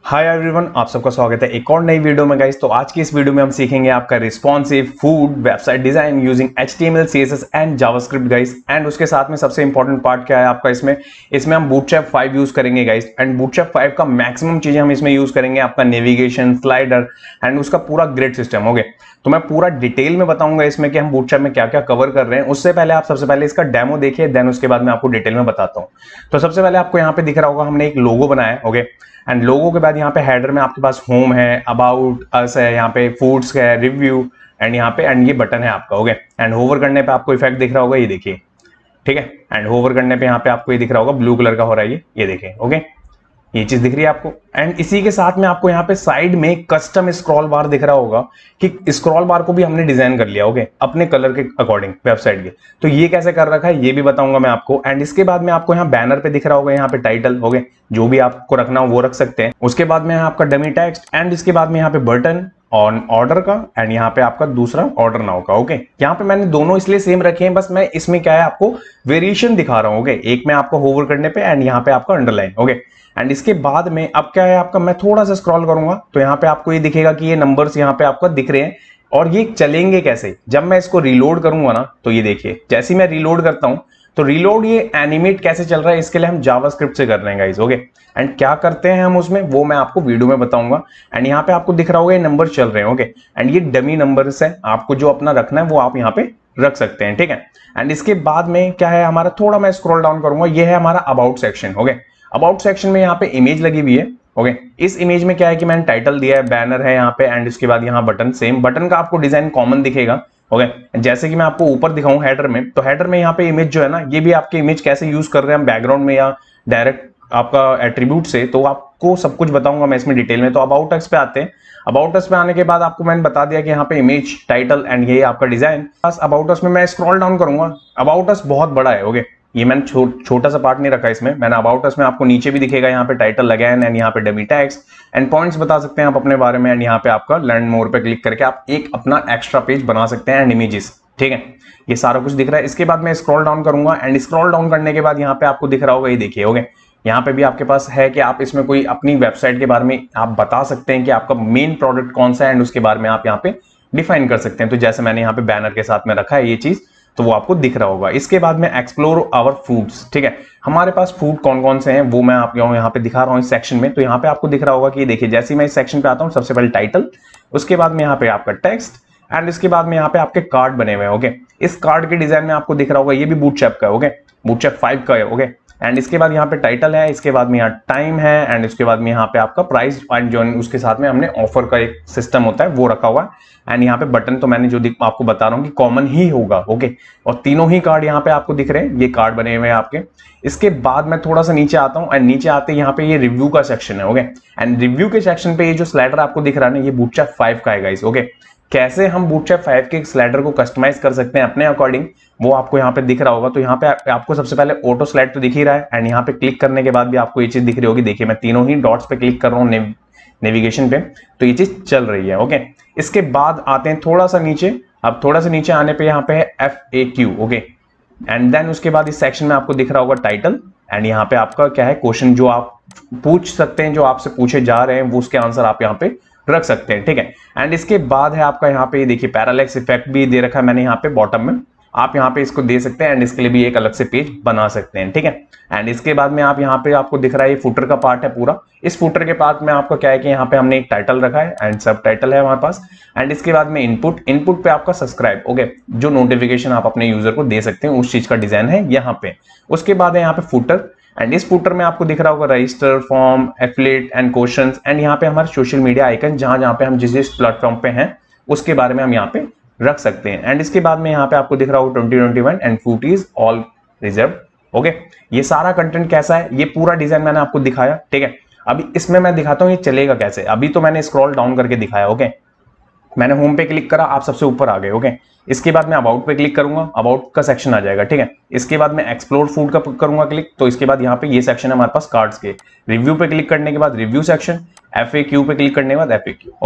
Hi everyone, आप सबका स्वागत है एक और नई वीडियो में गाइस। तो आज की इस वीडियो में हम सीखेंगे आपका responsive food website design using HTML, CSS and JavaScript guys. And उसके साथ में सबसे इंपॉर्टेंट पार्ट क्या है आपका इसमें हम बूटस्ट्रैप 5 यूज करेंगे गाइस। एंड बूटस्ट्रैप 5 का मैक्सिमम चीजें हम इसमें यूज करेंगे, आपका नेविगेशन, स्लाइडर एंड उसका पूरा ग्रिड सिस्टम। ओके, तो मैं पूरा डिटेल में बताऊंगा इसमें कि हम बूटस्ट्रैप में क्या क्या कवर कर रहे हैं। उससे पहले आप सबसे पहले इसका डेमो देखिए, देन उसके बाद मैं आपको डिटेल में बताता हूँ। तो सबसे पहले आपको यहाँ पे दिख रहा होगा हमने एक लोगो बनाया है। ओके, एंड लोगो के बाद यहाँ पे हेडर में आपके पास होम है, अबाउट अस है, यहाँ पे फूड्स है, रिव्यू एंड यहाँ पे एंड ये बटन है आपका। ओके, एंड होवर करने पे आपको इफेक्ट दिख रहा होगा, ये देखिए, ठीक है। एंड होवर करने पे यहाँ पे आपको ये दिख रहा होगा, ब्लू कलर का हो रहा है ये देखिए। ओके, ये चीज दिख रही है आपको। एंड इसी के साथ में आपको यहाँ पे साइड में कस्टम स्क्रॉल बार दिख रहा होगा कि स्क्रॉल बार को भी हमने डिजाइन कर लिया, ओके, अपने कलर के अकॉर्डिंग वेबसाइट के। तो ये कैसे कर रखा है ये भी बताऊंगा मैं आपको। एंड इसके बाद में आपको यहाँ बैनर पे दिख रहा होगा, यहाँ पे टाइटल, ओके, जो भी आपको रखना हो वो रख सकते हैं। उसके बाद में आपका डमी टेक्स्ट एंड इसके बाद में यहाँ पे बटन ऑन ऑर्डर का एंड यहाँ पे आपका दूसरा ऑर्डर नाउ का। ओके, यहाँ पे मैंने दोनों इसलिए सेम रखे हैं, बस मैं इसमें क्या है आपको वेरिएशन दिखा रहा हूँ। ओके, एक में आपको होवर करने पे एंड यहाँ पे आपका अंडरलाइन। ओके, एंड इसके बाद में अब क्या है आपका, मैं थोड़ा सा स्क्रॉल करूंगा तो यहाँ पे आपको ये दिखेगा कि ये नंबर्स यहाँ पे आपको दिख रहे हैं। और ये चलेंगे कैसे, जब मैं इसको रीलोड करूंगा ना, तो ये देखिए जैसे मैं रीलोड करता हूं तो रीलोड ये एनिमेट कैसे चल रहा है, इसके लिए हम जावास्क्रिप्ट से कर रहे हैं गाइस। ओके, एंड क्या करते हैं हम उसमें वो मैं आपको वीडियो में बताऊंगा। एंड यहाँ पे आपको दिख रहा होगा ये नंबर चल रहे हैं। ओके, एंड ये डमी नंबर्स है, आपको जो अपना रखना है वो आप यहाँ पे रख सकते हैं, ठीक है। एंड इसके बाद में क्या है हमारा, थोड़ा मैं स्क्रॉल डाउन करूंगा, ये है हमारा about section. Okay, about section में यहाँ पे इमेज लगी हुई है। ओके, इस इमेज में क्या है कि मैंने टाइटल दिया है, बैनर है यहाँ पे एंड उसके बाद यहाँ बटन, सेम बटन का आपको डिजाइन कॉमन दिखेगा। ओके, जैसे कि मैं आपको ऊपर दिखाऊं हेडर में, तो हेडर में यहाँ पे इमेज जो है ना, ये भी आपके इमेज कैसे यूज कर रहे हैं हम बैकग्राउंड में या डायरेक्ट आपका एट्रीब्यूट से, तो आपको सब कुछ बताऊंगा मैं इसमें डिटेल में। तो अबाउट अस पे आते हैं। अबाउट अस पे आने के बाद आपको मैंने बता दिया कि यहाँ पे इमेज, टाइटल एंड ये आपका डिजाइन। बस अबाउट अस में मैं स्क्रॉल डाउन करूंगा, अबाउट अस बहुत बड़ा है। ओके, ये मैंने छोटा सा पार्ट नहीं रखा इसमें, मैंने अबाउट अस में आपको नीचे भी दिखेगा, यहाँ पे टाइटल लगा है एंड यहाँ पे डमी टैग्स एंड पॉइंट्स बता सकते हैं आप अपने बारे में। एंड यहाँ पे आपका लर्न मोर पे क्लिक करके आप एक अपना एक्स्ट्रा पेज बना सकते हैं एंड इमेजेस, ठीक है। ये सारा कुछ दिख रहा है। इसके बाद मैं स्क्रॉल डाउन करूंगा एंड स्क्रॉल डाउन करने के बाद यहाँ पे आपको दिख रहा होगा, ये देखिए। ओके, यहाँ पे भी आपके पास है कि आप इसमें कोई अपनी वेबसाइट के बारे में आप बता सकते हैं कि आपका मेन प्रोडक्ट कौन सा है एंड उसके बारे में आप यहाँ पे डिफाइन कर सकते हैं। तो जैसे मैंने यहाँ पे बैनर के साथ में रखा है ये चीज, तो वो आपको दिख रहा होगा। इसके बाद में एक्सप्लोर आवर फूड्स, ठीक है, हमारे पास फूड कौन कौन से हैं वो मैं आप यहाँ पे दिखा रहा हूँ इस सेक्शन में। तो यहाँ पे आपको दिख रहा होगा कि देखिए, जैसे मैं इस सेक्शन पे आता हूँ, सबसे पहले टाइटल, उसके बाद में यहाँ पे आपका टेक्स्ट एंड इसके बाद में यहाँ पे आपके कार्ड बने हुए हैं। ओके, इस कार्ड के डिजाइन में आपको दिख रहा होगा ये भी बूटस्ट्रैप का है। ओके, बूटस्ट्रैप 5 का है। ओके, एंड इसके बाद यहाँ पे टाइटल है, इसके बाद में यहाँ टाइम है एंड इसके बाद में यहाँ पे आपका प्राइस एंड जो उसके साथ में हमने ऑफर का एक सिस्टम होता है वो रखा हुआ है। एंड यहाँ पे बटन तो मैंने जो आपको बता रहा हूँ कि कॉमन ही होगा। ओके, और तीनों ही कार्ड यहाँ पे आपको दिख रहे हैं, ये कार्ड बने हुए हैं आपके। इसके बाद मैं थोड़ा सा नीचे आता हूँ एंड नीचे आते यहाँ पे ये रिव्यू का सेक्शन है। ओके, एंड रिव्यू के सेक्शन पे ये जो स्लाइडर आपको दिख रहा है ना, ये बूटस्ट्रैप 5 का है गाइस। ओके, कैसे हम बूटस्ट्रैप 5 के स्लाइडर को कस्टमाइज कर सकते हैं अपने अकॉर्डिंग, वो आपको यहाँ पे दिख रहा होगा। तो यहाँ पे आपको सबसे पहले ऑटो स्लाइड तो दिख ही रहा है एंड यहाँ पे क्लिक करने के बाद भी आपको ये चीज दिख रही होगी। देखिए, मैं तीनों ही डॉट्स पे क्लिक कर रहा हूँ नेविगेशन पे, तो ये चीज चल रही है। ओके, इसके बाद आते हैं थोड़ा सा नीचे। अब थोड़ा सा नीचे आने पे यहाँ पे है FAQ। ओके, एंड देन उसके बाद इस सेक्शन में आपको दिख रहा होगा टाइटल एंड यहाँ पे आपका क्या है, क्वेश्चन जो आप पूछ सकते हैं, जो आपसे पूछे जा रहे हैं वो उसके आंसर आप यहाँ पे रख सकते हैं, ठीक है। एंड इसके बाद है आपका यहाँ पे देखिए पैरालैक्स इफेक्ट भी दे रखा है मैंने यहाँ पे बॉटम में, आप यहाँ पे इसको दे सकते हैं एंड इसके लिए भी एक अलग से पेज बना सकते हैं, ठीक है। एंड इसके बाद में आप यहाँ पे आपको दिख रहा है ये फुटर का पार्ट है पूरा। इस फुटर के पार्ट में आपका क्या है कि यहाँ पे हमने एक टाइटल रखा है एंड सब टाइटल है हमारे पास। एंड इसके बाद में इनपुट पे आपका सब्सक्राइब, ओके, जो नोटिफिकेशन आप अपने यूजर को दे सकते हैं उस चीज का डिजाइन है यहाँ पे। उसके बाद है यहाँ पे फुटर एंड इस फुटर में आपको दिख रहा होगा register, form, affiliate and questions and यहाँ पे हमारे सोशल मीडिया आइकन, जहां पे हम जिस प्लेटफॉर्म पे हैं उसके बारे में हम यहाँ पे रख सकते हैं। एंड इसके बाद में यहाँ पे आपको दिख रहा होगा 2021 and food is all reserve. Okay, ये सारा कंटेंट कैसा है, ये पूरा डिजाइन मैंने आपको दिखाया, ठीक है। अभी इसमें मैं दिखाता हूँ ये चलेगा कैसे। अभी तो मैंने स्क्रॉल डाउन करके दिखाया। ओके, मैंने होम पे क्लिक करा, आप सबसे ऊपर आ गए। ओके, इसके बाद मैं अबाउट पे क्लिक करूंगा, अबाउट का सेक्शन आ जाएगा, ठीक है। इसके बाद मैं एक्सप्लोर फूड का करूंगा क्लिक, तो इसके बाद यहाँ पे ये सेक्शन है हमारे पास कार्ड्स के। रिव्यू पे क्लिक करने के बाद रिव्यू सेक्शन, FAQ पे क्लिक करने के बाद FAQ। ओके,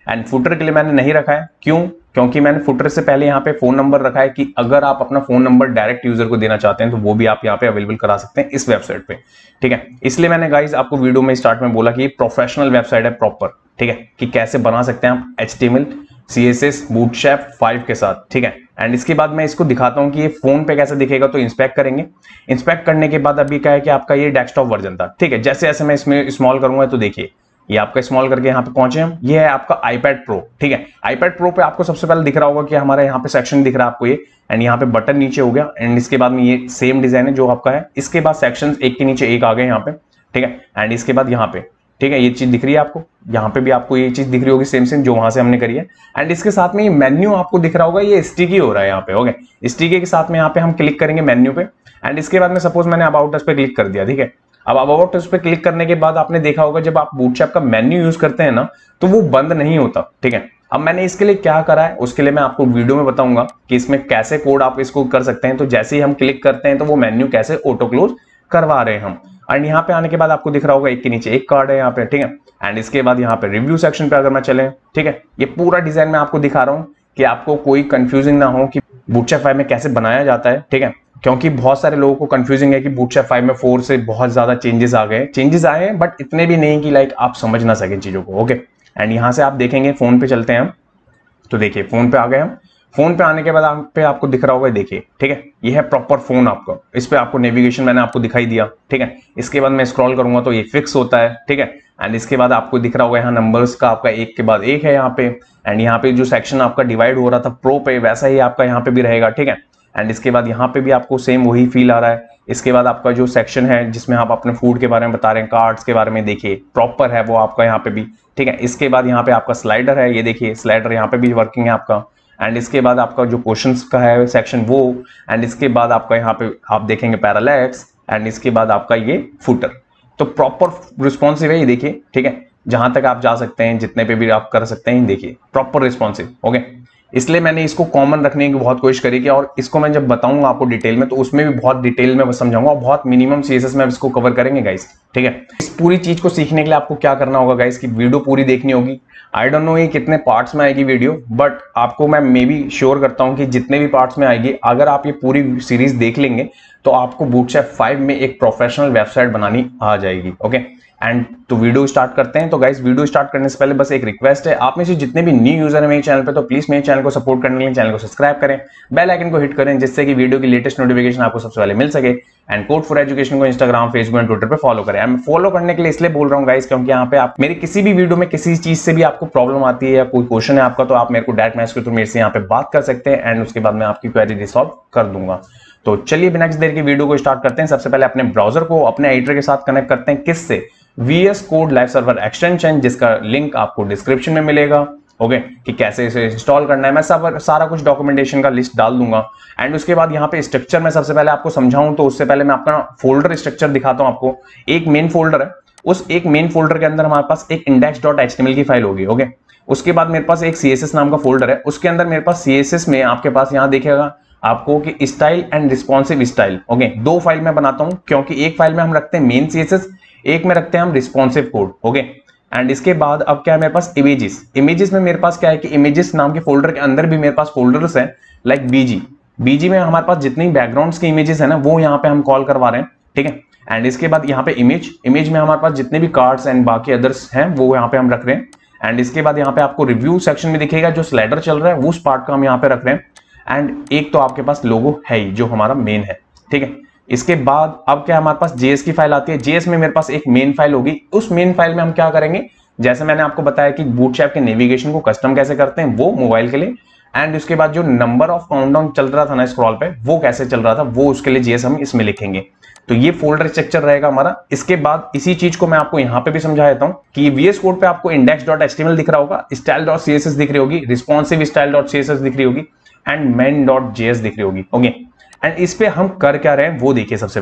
एंड फुटर के लिए मैंने नहीं रखा है, क्यों? क्योंकि मैंने फुटर से पहले यहाँ पे फोन नंबर रखा है कि अगर आप अपना फोन नंबर डायरेक्ट यूजर को देना चाहते हैं तो वो भी आप यहाँ पे अवेलेबल करा सकते हैं इस वेबसाइट पे, ठीक है। इसलिए मैंने गाइज आपको वीडियो में स्टार्ट में बोला कि ये प्रोफेशनल वेबसाइट है प्रॉपर, ठीक है, कि कैसे बना सकते हैं आप HTML CSS बूटस्ट्रैप 5 के साथ, ठीक है। एंड इसके बाद मैं इसको दिखाता हूं कि ये फोन पे कैसे दिखेगा। तो इंस्पेक्ट करेंगे, इंस्पेक्ट करने के बाद अभी क्या है कि आपका ये डेस्कटॉप वर्जन था, ठीक है। जैसे जैसे मैं इसमें स्मॉल करूंगा तो देखिए ये आपका स्मॉल करके यहाँ पे पहुंचे हम, ये है आपका iPad Pro, ठीक है। iPad Pro पे आपको सबसे पहले दिख रहा होगा कि हमारा यहाँ पे सेक्शन दिख रहा है आपको ये, एंड यहाँ पे बटन नीचे हो गया, एंड इसके बाद में ये सेम डिजाइन है जो आपका है। इसके बाद सेक्शन एक के नीचे एक आ गए यहाँ पे, ठीक है। एंड इसके बाद यहाँ पे, ठीक है, ये चीज दिख रही है आपको, यहाँ पे भी आपको ये चीज दिख रही होगी सेम सेम जो वहां से हमने करी है। एंड इसके साथ में ये मेन्यू आपको दिख रहा होगा, ये स्टिकी हो रहा है यहाँ पे, ओके। स्टिकी के साथ में यहाँ पे हम क्लिक करेंगे मेन्यू पे, एंड इसके बाद में सपोज मैंने अबाउट अस पे क्लिक कर दिया, ठीक है। अब अबाउट अस पे क्लिक करने के बाद आपने देखा होगा जब आप बूटस्ट्रैप का मेन्यू यूज करते हैं ना तो वो बंद नहीं होता, ठीक है। अब मैंने इसके लिए क्या करा है उसके लिए मैं आपको वीडियो में बताऊंगा कि इसमें कैसे कोड आप इसको कर सकते हैं। तो जैसे ही हम क्लिक करते हैं तो वो मेन्यू कैसे ऑटो क्लोज करवा रहे हैं हम। एंड यहाँ पे आने के बाद आपको दिख रहा होगा एक के नीचे एक कार्ड है यहाँ पे, ठीक है। एंड इसके बाद यहाँ पे रिव्यू सेक्शन पे अगर मैं चले, ठीक है, ये पूरा डिजाइन मैं आपको दिखा रहा हूँ कि आपको कोई कंफ्यूजिंग ना हो कि बूटस्ट्रैप 5 में कैसे बनाया जाता है, ठीक है। क्योंकि बहुत सारे लोगों को कंफ्यूजिंग है कि बूटस्ट्रैप 5 में 4 से बहुत ज्यादा चेंजेस आ गए, चेंजेस आए हैं बट इतने भी नहीं कि लाइक आप समझ ना सके चीजों को, ओके। एंड यहाँ से आप देखेंगे फोन पे चलते हैं हम, तो देखिए फोन पे आ गए हम। फोन पे आने के बाद आप पे आपको दिख रहा होगा, देखिए, ठीक है, ये है प्रॉपर फोन आपका। इस पे आपको नेविगेशन मैंने आपको दिखाई दिया, ठीक है। इसके बाद मैं स्क्रॉल करूंगा तो ये फिक्स होता है, ठीक है। एंड इसके बाद आपको दिख रहा होगा यहाँ नंबर्स का आपका एक के बाद एक है यहाँ पे। एंड यहाँ पे जो सेक्शन आपका डिवाइड हो रहा था प्रो पे वैसा ही आपका यहाँ पे भी रहेगा, ठीक है। एंड इसके बाद यहाँ पे भी आपको सेम वही फील आ रहा है। इसके बाद आपका जो सेक्शन है जिसमें आप अपने फूड के बारे में बता रहे हैं, कार्ड्स के बारे में, देखिए प्रॉपर है वो आपका यहाँ पे भी, ठीक है। इसके बाद यहाँ पे आपका स्लाइडर है, ये देखिए स्लाइडर यहाँ पे भी वर्किंग है आपका। एंड इसके बाद आपका जो क्वेश्चंस का है सेक्शन वो, एंड इसके बाद आपका यहाँ पे आप देखेंगे पैरालैक्स, एंड इसके बाद आपका ये फुटर। तो प्रॉपर रिस्पॉन्सिव है ये देखिए, ठीक है। जहां तक आप जा सकते हैं, जितने पे भी आप कर सकते हैं, देखिए प्रॉपर रिस्पॉन्सिव, ओके। इसलिए मैंने इसको कॉमन रखने की बहुत कोशिश करी कि, और इसको मैं जब बताऊंगा आपको डिटेल में तो उसमें भी बहुत डिटेल में समझाऊंगा और बहुत मिनिमम CSS में इसको कवर करेंगे गाइस, ठीक है। इस पूरी चीज को सीखने के लिए आपको क्या करना होगा गाइस कि वीडियो पूरी देखनी होगी। आई डोंट नो ये कितने पार्ट्स में आएगी वीडियो, बट आपको मैं मे बी श्योर करता हूं कि जितने भी पार्ट्स में आएगी, अगर आप ये पूरी सीरीज देख लेंगे तो आपको बूटस्ट्रैप 5 में एक प्रोफेशनल वेबसाइट बनानी आ जाएगी, ओके। एंड तो वीडियो स्टार्ट करते हैं। तो गाइस वीडियो स्टार्ट करने से पहले बस एक रिक्वेस्ट है, आप में से जितने भी न्यू यूजर है मेरे चैनल पे तो प्लीज मेरे चैनल को सपोर्ट करने के लिए चैनल को सब्सक्राइब करें, बेल आइकन को हिट करें जिससे कि वीडियो की लेटेस्ट नोटिफिकेशन आपको सबसे पहले मिल सके। एंड कोड फॉर एजुकेशन को इंस्टाग्राम, फेसबुक एंड ट्विटर पे फॉलो करें। मैं फॉलो करने के लिए इसलिए बोल रहा हूँ गाइस क्योंकि यहाँ पे आप मेरी किसी भी वीडियो में किसी चीज से भी आपको प्रॉब्लम आती है या कोई क्वेश्चन है आपका तो आप मेरे को डायरेक्ट मैसेज के थ्रू मेरे से यहाँ पे बात कर सकते हैं एंड उसके बाद मैं आपकी क्वेरी रिसॉल्व कर दूंगा। तो चलिए बिना किसी देर की वीडियो को स्टार्ट करते हैं। सबसे पहले अपने ब्राउजर को अपने एडिटर के साथ कनेक्ट करते हैं, किससे? VS code live server extension, जिसका लिंक आपको डिस्क्रिप्शन में मिलेगा, ओके। कि कैसे इसे इंस्टॉल करना है, मैं सारा कुछ डॉक्यूमेंटेशन का लिस्ट डाल दूंगा। एंड उसके बाद यहाँ पे स्ट्रक्चर में सबसे पहले आपको समझाऊं तो उससे पहले मैं आपका फोल्डर स्ट्रक्चर दिखाता हूं आपको। एक मेन फोल्डर है, उस एक मेन फोल्डर के अंदर हमारे पास एक index.html की फाइल होगी, ओके। उसके बाद मेरे पास एक CSS नाम का फोल्डर है, उसके अंदर मेरे पास CSS में आपके पास यहाँ देखेगा आपको कि style and responsive style, okay. दो फाइल मैं बनाता हूं क्योंकि एक फाइल में हम रखते हैं मेन CSS, एक में रखते हैं हम रिस्पॉन्सिव कोड, ओके। एंड इसके बाद अब क्या है मेरे पास इमेजेस में मेरे पास क्या है कि इमेजेस नाम के फोल्डर के अंदर भी मेरे पास फोल्डर्स हैं लाइक बीजी में हमारे पास जितनी बैकग्राउंड्स की इमेजेस है ना वो यहाँ पे हम कॉल करवा रहे हैं, ठीक है। एंड इसके बाद यहाँ पे इमेज में हमारे पास जितने भी कार्ड्स एंड बाकी अदर्स हैं वो यहाँ पे हम रख रहे हैं। एंड इसके बाद यहाँ पे आपको रिव्यू सेक्शन में दिखेगा जो स्लाइडर चल रहा है उस पार्ट का हम यहाँ पे रख रहे हैं। एंड एक तो आपके पास लोगो है ही जो हमारा मेन है, ठीक है। इसके बाद अब क्या हमारे पास JS की फाइल आती है। JS में मेरे पास एक मेन फाइल होगी, उस मेन फाइल में हम क्या करेंगे, जैसे मैंने आपको बताया कि बूटस्ट्रैप के नेविगेशन को कस्टम कैसे करते हैं वो मोबाइल के लिए, एंड उसके बाद जो नंबर ऑफ काउंटडाउन चल रहा था ना स्क्रॉल पे वो कैसे चल रहा था वो उसके लिए JS हम इसमें लिखेंगे। तो ये फोल्डर स्ट्रक्चर रहेगा हमारा। इसके बाद इसी चीज को मैं आपको यहाँ पे भी समझा देता हूँ कि VS कोड पे आपको index.html दिख रहा होगा, style.css दिख रही होगी, responsive style.css दिख रही होगी एंड main.js दिख रही होगी, ओके। एंड इस पे हम कर क्या रहे हैं वो देखिए। सबसे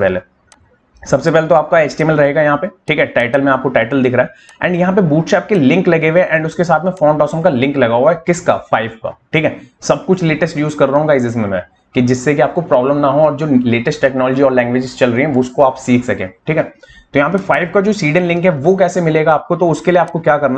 पहले तो आपका HTML रहेगा यहाँ पे, ठीक है। टाइटल में आपको टाइटल दिख रहा है एंड यहाँ पे बूटस्ट्रैप के लिंक लगे हुए एंड उसके साथ में फॉन्ट ऑसम का लिंक लगा हुआ है, किसका? 5 का, ठीक है। सब कुछ लेटेस्ट यूज कर रहा हूँ गाइस इसमें मैं, कि जिससे कि आपको प्रॉब्लम ना हो और जो लेटेस्ट टेक्नोलॉजी और लैंग्वेजेस चल रही है उसको आप सीख सकें, ठीक है। तो यहाँ पे 5 का जो सीडन लिंक है वो कैसे मिलेगा आपको, तो उसके लिए आपको क्या करना है,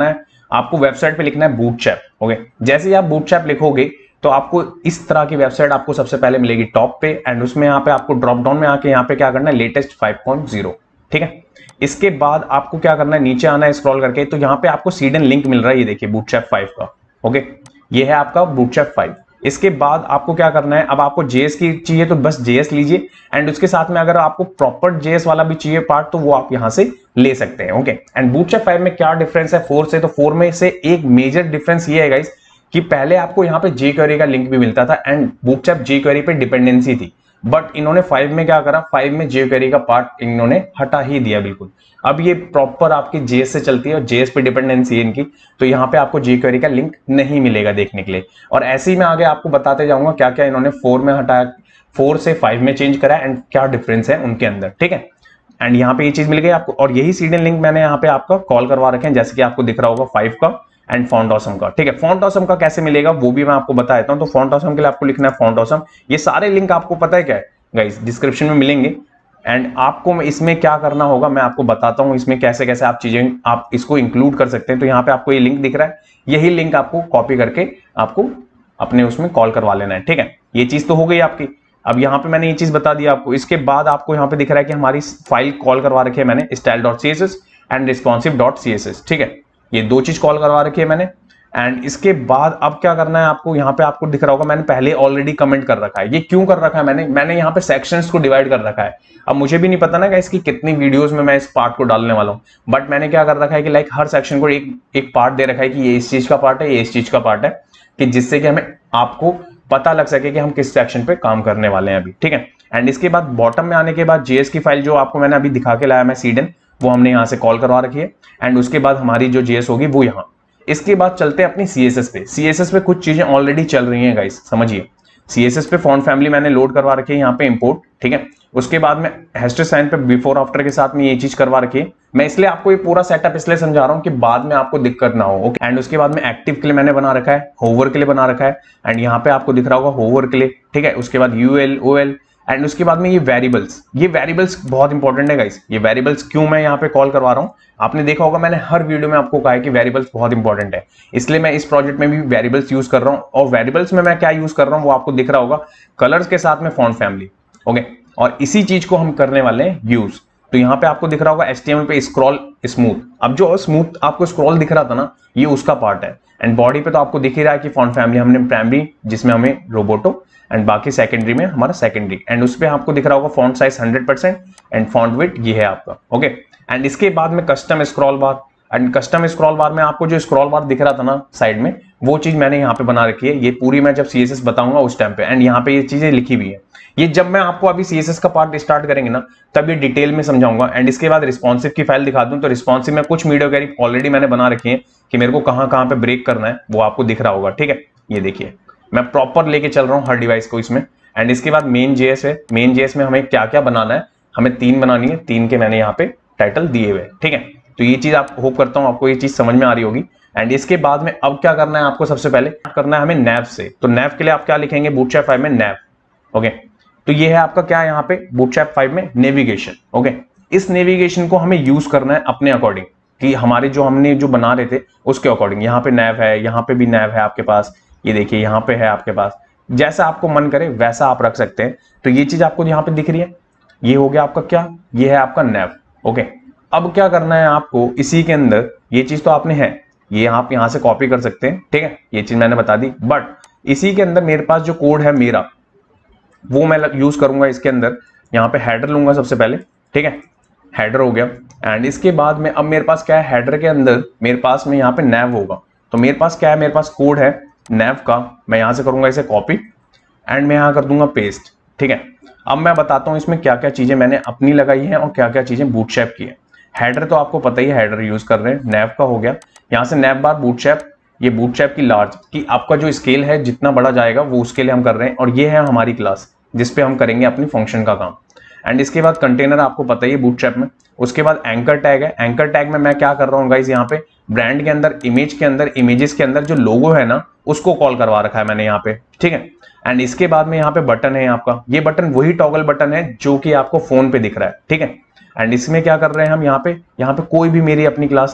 आपको वेबसाइट पे लिखना है बूटस्ट्रैप। ओके, जैसे ही आप बूटस्ट्रैप लिखोगे तो आपको इस तरह की वेबसाइट आपको सबसे पहले मिलेगी टॉप पे, एंड उसमें यहाँ पे आपको ड्रॉप डाउन में आके यहाँ पे क्या करना है, लेटेस्ट 5.0। ठीक है, इसके बाद आपको क्या करना है, नीचे आना है स्क्रॉल करके, तो यहाँ पे आपको सीडन लिंक मिल रहा है, ये देखिए बूटस्ट्रैप 5 का। ओके, ये है आपका बूटस्ट्रैप 5। इसके बाद आपको क्या करना है, अब आपको जेएस की चाहिए तो बस जेएस लीजिए, एंड उसके साथ में अगर आपको प्रॉपर जेएस वाला भी चाहिए पार्ट तो वो आप यहां से ले सकते हैं। ओके, एंड बूटस्ट्रैप 5 में क्या डिफरेंस है 4 से, तो 4 में से एक मेजर डिफरेंस ये है गाइस कि पहले आपको यहाँ पे jQuery का लिंक भी मिलता था एंड बूटस्ट्रैप jQuery पे डिपेंडेंसी थी, बट इन्होंने 5 में क्या करा, 5 में jQuery का पार्ट इन्होंने हटा ही दिया बिल्कुल। अब ये प्रॉपर आपकी JS से चलती है और JS पे डिपेंडेंसी है इनकी, तो यहाँ पे आपको jQuery का लिंक नहीं मिलेगा देखने के लिए। और ऐसे ही मैं आगे आपको बताते जाऊंगा क्या क्या इन्होंने 4 में हटाया, 4 से 5 में चेंज करा एंड क्या डिफरेंस है उनके अंदर। ठीक है, एंड यहाँ पे ये चीज मिल गई आपको, और यही सीडन लिंक मैंने यहाँ पे आपका कॉल करवा रखे हैं, जैसे कि आपको दिख रहा होगा 5 का एंड फॉन्ट ऑसम का। ठीक है, फॉन्ट ऑसम का कैसे मिलेगा वो भी मैं आपको बता देता हूं। तो फॉन्ट ऑसम के लिए आपको लिखना है फॉन्ट ऑसम। ये सारे लिंक आपको पता है क्या है गाइस, डिस्क्रिप्शन में मिलेंगे, एंड आपको इसमें क्या करना होगा मैं आपको बताता हूं, इसमें कैसे कैसे आप चीजें आप इसको इंक्लूड कर सकते हैं। तो यहाँ पे आपको ये लिंक दिख रहा है, यही लिंक आपको कॉपी करके आपको अपने उसमें कॉल करवा लेना है। ठीक है, ये चीज तो हो गई आपकी। अब यहाँ पे मैंने ये चीज बता दी आपको। इसके बाद आपको यहाँ पे दिख रहा है कि हमारी फाइल कॉल करवा रखी है मैंने style.css एंड responsive.css। ठीक है, ये दो चीज कॉल करवा रखी है मैंने। एंड इसके बाद अब क्या करना है आपको, यहाँ पे आपको दिख रहा होगा मैंने पहले ऑलरेडी कमेंट कर रखा है। ये क्यों कर रखा है मैंने यहाँ पे सेक्शंस को डिवाइड कर रखा है। अब मुझे भी नहीं पता ना कि इसकी कितनी वीडियोस में मैं इस पार्ट को डालने वाला हूँ, बट मैंने क्या कर रखा है कि लाइक हर सेक्शन को एक पार्ट दे रखा है कि ये इस चीज का पार्ट है, ये इस चीज का पार्ट है, कि जिससे कि हमें आपको पता लग सके कि हम किस सेक्शन पे काम करने वाले हैं अभी। ठीक है, एंड इसके बाद बॉटम में आने के बाद जेएस की फाइल जो आपको मैंने अभी दिखा के लाया मैं सीडन, वो हमने यहाँ से कॉल करवा रखी है। एंड उसके बाद हमारी जो जेएस होगी वो यहाँ। इसके बाद चलते हैं अपनी सीएसएस पे। सीएसएस पे कुछ चीजें ऑलरेडी चल रही हैं गाइस, समझिए। सीएसएस पे फॉन्ट फैमिली मैंने लोड करवा रखी है यहाँ पे इंपोर्ट। ठीक है, उसके बाद में हैशटैग साइन पे बिफोर आफ्टर के साथ में ये चीज करवा रखी है। मैं इसलिए आपको ये पूरा सेटअप इसलिए समझा रहा हूँ कि बाद में आपको दिक्कत ना हो। ओके, एंड उसके बाद में एक्टिव के लिए मैंने बना रखा है, होवर के लिए बना रखा है, एंड यहाँ पे आपको दिख रहा होगा होवर के लिए। ठीक है, उसके बाद यूएल ओएल, एंड उसके बाद में ये वेरिएबल्स बहुत इंपॉर्टेंट है गाइस। ये वेरिएबल्स क्यों मैं यहाँ पे कॉल करवा रहा हूँ, आपने देखा होगा मैंने हर वीडियो में आपको कहा है कि वेरिएबल्स बहुत इंपॉर्टेंट है, इसलिए मैं इस प्रोजेक्ट में भी वेरिएबल्स यूज कर रहा हूँ। और वेरिएबल्स में मैं क्या यूज कर रहा हूँ वो आपको दिख रहा होगा, कलर्स के साथ में फॉन्ट फैमिली। ओके, और इसी चीज को हम करने वाले हैं यूज। तो यहाँ पे आपको दिख रहा होगा HTML पे स्क्रॉल स्मूथ। अब जो स्मूथ आपको स्क्रॉल दिख रहा था ना, ये उसका पार्ट है। एंड बॉडी पे तो आपको दिख ही रहा है कि फॉन्ट फैमिली हमने प्राइमरी जिसमें हमें रोबोटो, एंड बाकी सेकेंडरी में हमारा सेकेंडरी। एंड उस पे आपको दिख रहा होगा font size 100% and font width ये है आपका। ओके, एंड इसके बाद में custom scroll bar. And custom scroll bar में आपको जो स्क्रॉल बार दिख रहा था ना साइड में, वो चीज मैंने यहाँ पे बना रखी है। ये पूरी मैं जब CSS बताऊंगा उस टाइम पे, एंड यहाँ पे ये चीजें लिखी हुई है। ये जब मैं आपको अभी CSS का पार्ट स्टार्ट करेंगे ना, तब ये डिटेल में समझाऊंगा। एंड इसके बाद रिस्पॉन्सिव की फाइल दिखा दूं, तो रिस्पॉन्सिव में कुछ वीडियो कैरी ऑलरेडी मैंने बना रखी है कि मेरे को कहाँ कहाँ पे ब्रेक करना है, वो आपको दिख रहा होगा। ठीक है, ये देखिए मैं प्रॉपर लेके चल रहा हूँ हर डिवाइस को इसमें। एंड इसके बाद मेन जेएस है, मेन जेएस में हमें क्या क्या बनाना है, हमें 3 बनानी है, 3 के मैंने यहाँ पे टाइटल दिए हुए। ठीक है, तो ये चीज आप होप करता हूँ आपको ये चीज समझ में आ रही होगी। एंड इसके बाद में अब क्या करना है आपको, सबसे पहले करना है हमें नैव से। तो नैव के लिए आप क्या लिखेंगे, बूटस्ट्रैप 5 में नैव। ओके, तो ये है आपका क्या है यहाँ पे बूटस्ट्रैप 5 में नेविगेशन। ओके, इस नेविगेशन को हमें यूज करना है अपने अकॉर्डिंग, कि हमारे जो हमने जो बना रहे थे उसके अकॉर्डिंग। यहाँ पे नैव है, यहाँ पे भी नैव है आपके पास, ये देखिए यहाँ पे है आपके पास, जैसा आपको मन करे वैसा आप रख सकते हैं। तो ये चीज आपको यहाँ पे दिख रही है, ये हो गया आपका क्या, ये है आपका नैव। ओके, अब क्या करना है आपको इसी के अंदर, ये चीज तो आपने है, ये आप यहाँ से कॉपी कर सकते हैं। ठीक है, ये चीज मैंने बता दी, बट इसी के अंदर मेरे पास जो कोड है मेरा, वो मैं यूज करूंगा इसके अंदर। यहाँ पे हेडर लूंगा सबसे पहले। ठीक है, हेडर हो गया। एंड इसके बाद में अब मेरे पास क्या है, हेडर के अंदर मेरे पास में यहाँ पे नैव होगा। तो मेरे पास क्या है, मेरे पास कोड है नैव का, मैं यहां से करूंगा इसे कॉपी एंड मैं यहां कर दूंगा पेस्ट। ठीक है, अब मैं बताता हूं इसमें क्या क्या चीजें मैंने अपनी लगाई हैं और क्या क्या चीजें बूटस्ट्रैप की है। हेडर तो आपको पता ही है, हेडर यूज कर रहे हैं, नैव का हो गया। यहां से नैव बार बूटस्ट्रैप, ये बूटस्ट्रैप की लार्ज की आपका जो स्केल है जितना बड़ा जाएगा वो उसके लिए हम कर रहे हैं। और ये है हमारी क्लास जिसपे हम करेंगे अपनी फंक्शन का काम। एंड इसके बाद कंटेनर आपको पता ही है बूटस्ट्रैप में। उसके बाद एंकर टैग है। एंकर टैग में मैं क्या कर रहा हूँ गाइस, यहाँ पे ब्रांड के अंदर, इमेज के अंदर, इमेजेस के अंदर जो लोगो है ना उसको कॉल करवा रखा है मैंने यहाँ पे। ठीक है, एंड इसके बाद में यहाँ पे बटन है आपका, ये बटन वही टॉगल बटन है जो कि आपको फोन पे दिख रहा है। ठीक है, एंड इसमें क्या कर रहे हैं हम, यहाँ पे कोई भी मेरी अपनी क्लास नहीं है,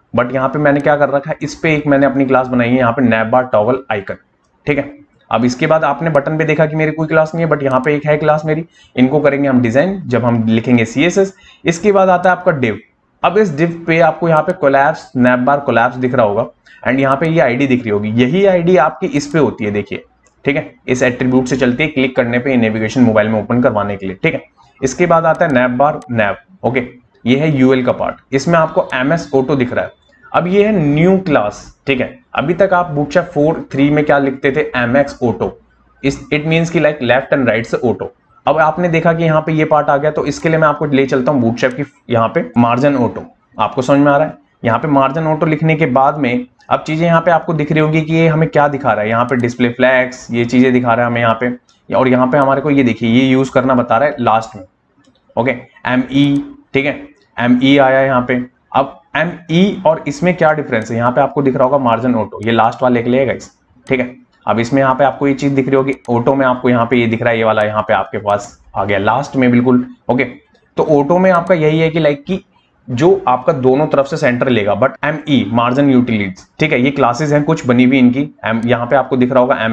बट यहाँ पे मैंने क्या कर रखा है, इस पे एक मैंने अपनी क्लास बनाई है यहाँ पे नैवबार टॉगल आइकन, ठीक है। अब इसके बाद आपने बटन पे देखा कि मेरी कोई क्लास नहीं है, बट यहाँ पे एक है क्लास मेरी, इनको करेंगे हम डिजाइन जब हम लिखेंगे CSS। इसके बाद आता है आपका डिव। अब इस डिव पे आपको यहाँ पे कोलैप्स नैवबार कोलैप्स दिख रहा होगा एंड यहाँ पे ये आईडी दिख रही होगी, यही आईडी आपकी इस पे होती है, देखिए, ठीक है। इस एट्रीब्यूट से चलती है क्लिक करने पे नेविगेशन मोबाइल में ओपन करवाने के लिए, ठीक है। इसके बाद आता है नैवबार नैव, ओके, ये है यूएल का पार्ट, इसमें आपको MS ऑटो दिख रहा है। अब ये है न्यू क्लास, ठीक है। अभी तक आप बूटस्ट्रैप 4.3 में क्या लिखते थे, MX ऑटो, इट मींस की लाइक लेफ्ट एंड राइट से ऑटो। अब आपने देखा कि यहाँ पे ये पार्ट आ गया, तो इसके लिए मैं आपको ले चलता हूँ बूटस्ट्रैप की यहाँ पे मार्जिन ऑटो। आपको समझ में आ रहा है, यहाँ पे मार्जिन ऑटो लिखने के बाद में अब चीजें यहाँ पे आपको दिख रही होगी कि ये हमें क्या दिखा रहा है, यहाँ पे डिस्प्ले फ्लैग्स ये चीजें दिखा रहा है हमें यहाँ पे, और यहाँ पे हमारे को ये देखिए ये यूज करना बता रहा है लास्ट में, ओके, ME, ठीक है, ME आया यहाँ पे। अब ME और इसमें क्या डिफरेंस है, यहाँ पे आपको दिख रहा होगा मार्जिन ऑटो, ये लास्ट वाले के लिए है गाइस, ठीक है। अब इसमें यहाँ पे आपको ये चीज दिख रही होगी, ऑटो में आपको यहाँ पे ये दिख रहा है, ये वाला यहाँ पे आपके पास आ गया लास्ट में, बिल्कुल, ओके। तो ऑटो में आपका यही है कि लाइक कि जो आपका दोनों तरफ से सेंटर लेगा, बट ME मार्जिन यूटिलिटीज, ठीक है, ये क्लासेस हैं कुछ बनी हुई इनकी, यहाँ पे आपको दिख रहा होगा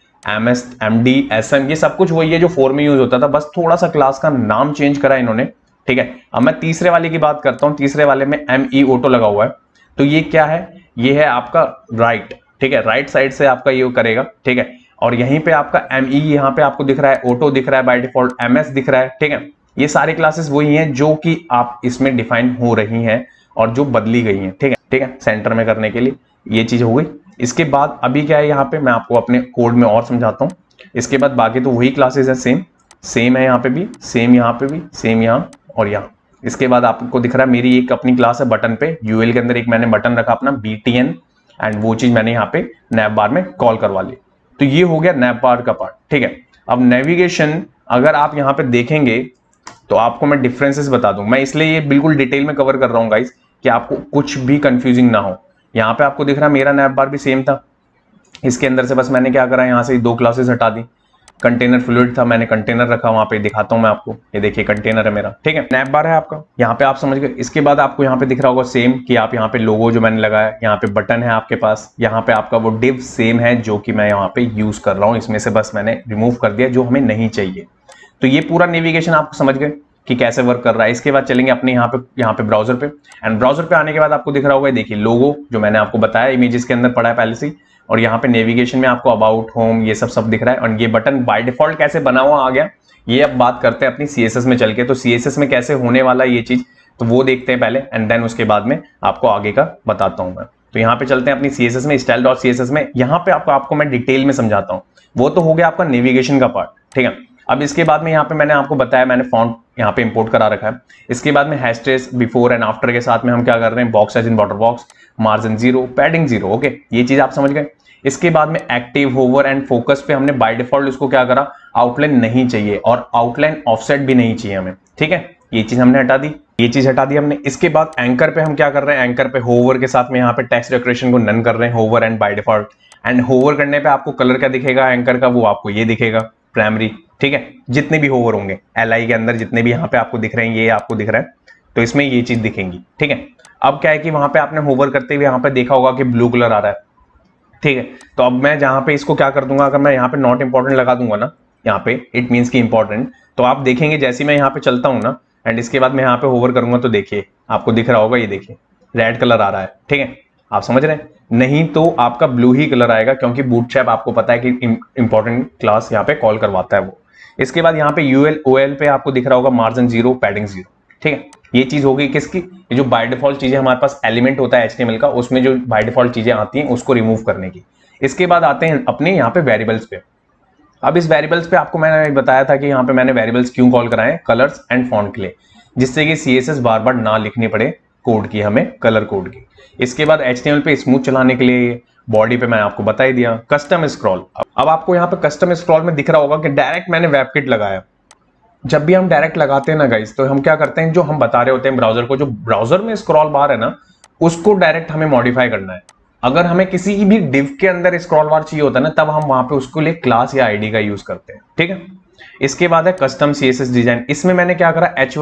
MS, MD, SM, ये सब कुछ वही है जो 4 में यूज होता था, बस थोड़ा सा क्लास का नाम चेंज करा इन्होंने, ठीक है। अब मैं तीसरे वाले की बात करता हूं, तीसरे वाले में ME ऑटो लगा हुआ है, तो ये क्या है, ये है आपका राइट, ठीक है, राइट साइड से आपका ये करेगा, ठीक है। और यहीं पे आपका ME यहाँ पे आपको दिख रहा है, ऑटो दिख रहा है बाय डिफॉल्ट, MS दिख रहा है, ठीक है। ये सारी क्लासेस वही हैं जो कि आप इसमें डिफाइन हो रही हैं और जो बदली गई हैं, ठीक है, ठीक है, सेंटर में करने के लिए ये चीज हो गई। इसके बाद अभी क्या है, यहाँ पे मैं आपको अपने कोड में और समझाता हूँ। इसके बाद बाकी तो वही क्लासेस है, सेम है, यहाँ पे भी सेम, यहाँ पे भी सेम, यहाँ और यहाँ। इसके बाद आपको दिख रहा है मेरी एक अपनी क्लास है बटन पे, यूएल के अंदर एक मैंने बटन रखा अपना BTN एंड वो चीज मैंने यहाँ पे नैवबार में कॉल करवा ली। तो ये हो गया नैवबार का पार्ट, ठीक है। अब नेविगेशन अगर आप यहाँ पे देखेंगे तो आपको मैं डिफरेंसेस बता दूं, मैं इसलिए ये बिल्कुल डिटेल में कवर कर रहा हूँ गाइस कि आपको कुछ भी कंफ्यूजिंग ना हो। यहाँ पे आपको दिख रहा है मेरा नैवबार भी सेम था, इसके अंदर से बस मैंने क्या करा, यहाँ से 2 क्लासेस हटा दी। कंटेनर फ्लूइड था, मैंने कंटेनर रखा, वहां पे दिखाता हूं मैं आपको, ये देखिए कंटेनर है मेरा, ठीक है, नैवबार है आपका, यहाँ पे आप समझ गए। इसके बाद आपको यहाँ पे दिख रहा होगा सेम कि आप यहाँ पे लोगो जो मैंने लगाया, यहाँ पे बटन है आपके पास, यहाँ पे आपका वो डिव सेम है जो कि मैं यहाँ पे यूज कर रहा हूँ, इसमें से बस मैंने रिमूव कर दिया जो हमें नहीं चाहिए। तो ये पूरा नेविगेशन आप समझ गए कि कैसे वर्क कर रहा है। इसके बाद चलेंगे अपने यहाँ पे ब्राउजर पे, एंड ब्राउजर पे आने के बाद आपको दिख रहा होगा, देखिए लोगो जो मैंने आपको बताया इमेजेस के अंदर पड़ा है पहले से, और यहाँ पे नेविगेशन में आपको अबाउट, होम, ये सब दिख रहा है। और ये बटन बाय डिफॉल्ट कैसे बना हुआ आ गया, ये अब बात करते हैं अपनी CSS में चल के। तो CSS में कैसे होने वाला ये चीज, तो वो देखते हैं पहले, एंड देन उसके बाद में आपको आगे का बताता हूं मैं। तो यहाँ पे चलते हैं अपनी CSS में, style.css में, यहाँ पे आपको मैं डिटेल में समझाता हूँ। वो तो हो गया आपका नेविगेशन का पार्ट, ठीक है। अब इसके बाद में यहाँ पे मैंने आपको बताया, मैंने फॉन्ट यहाँ पे इंपोर्ट करा रखा है। इसके बाद में हैशटैग बिफोर एंड आफ्टर के साथ में हम क्या कर रहे हैं, box as in border box, margin 0, padding 0, okay, ये चीज आप समझ गए। इसके बाद में एक्टिव, होवर एंड फोकस पे हमने बाय डिफॉल्ट इसको क्या करा, आउटलाइन नहीं चाहिए और आउटलाइन ऑफसेट भी नहीं चाहिए हमें, ठीक है, ये चीज हमने हटा दी, ये चीज हटा दी हमने। इसके बाद एंकर पे हम क्या कर रहे हैं, एंकर पे होवर के साथ में यहाँ पे टेक्स्ट डेकोरेशन को नन कर रहे हैं, hover and by default. And hover करने पे आपको कलर क्या दिखेगा एंकर का, वो आपको ये दिखेगा प्राइमरी, ठीक है, जितने भी होवर होंगे LI के अंदर जितने भी यहाँ पे आपको दिख रहे हैं, ये आपको दिख रहा है, तो इसमें ये चीज दिखेंगी, ठीक है। अब क्या है कि वहां पे आपने होवर करते हुए यहाँ पे देखा होगा कि ब्लू कलर आ रहा है, ठीक है। तो अब मैं जहां पे इसको क्या कर दूंगा, अगर मैं यहाँ पे नॉट इंपॉर्टेंट लगा दूंगा ना, यहाँ पे इट मीन्स की इंपॉर्टेंट, तो आप देखेंगे जैसे मैं यहाँ पे चलता हूँ ना, एंड इसके बाद मैं यहाँ पे होवर करूंगा तो देखिए आपको दिख रहा होगा, ये देखिए रेड कलर आ रहा है, ठीक है, आप समझ रहे हैं। नहीं तो आपका ब्लू ही कलर आएगा, क्योंकि बूटस्ट्रैप आपको पता है कि इंपॉर्टेंट क्लास यहाँ पे कॉल करवाता है वो। इसके बाद यहाँ पे UL OL पे आपको दिख रहा होगा मार्जिन 0, पैडिंग 0, ठीक है। ये चीज हो गई किसकी, ये जो बाय डिफॉल्ट चीजें हमारे पास एलिमेंट होता है HTML का, उसमें जो बाय डिफॉल्ट चीजें आती हैं उसको रिमूव करने की। इसके बाद आते हैं अपने यहाँ पे वेरिएबल्स पे। अब इस वेरिएबल्स पे आपको मैंने बताया था कि यहाँ पे मैंने वेरिएबल्स क्यों कॉल कराए, कलर्स एंड फॉन्ट के लिए, जिससे कि CSS बार बार ना लिखनी पड़े कोड की, हमें कलर कोड की। इसके बाद HTML पे स्मूथ चलाने के लिए, बॉडी पे मैंने आपको बता ही दिया, कस्टम स्क्रॉल। अब आपको यहाँ पे कस्टम स्क्रॉल में दिख रहा होगा कि डायरेक्ट मैंने वेबकिट लगाया। जब भी हम डायरेक्ट लगाते हैं ना गाइस, तो हम क्या करते हैं, जो हम बता रहे होते हैं ब्राउजर को, जो ब्राउजर में स्क्रॉल बार है ना, उसको डायरेक्ट हमें मॉडिफाई करना है। अगर हमें किसी भी डिव के अंदर स्क्रॉल बार चाहिए होता है ना, तब हम वहां पे उसको लिए क्लास या आईडी का यूज करते हैं, ठीक है। इसके बाद है कस्टम CSS डिजाइन। इसमें मैंने क्या करा, H1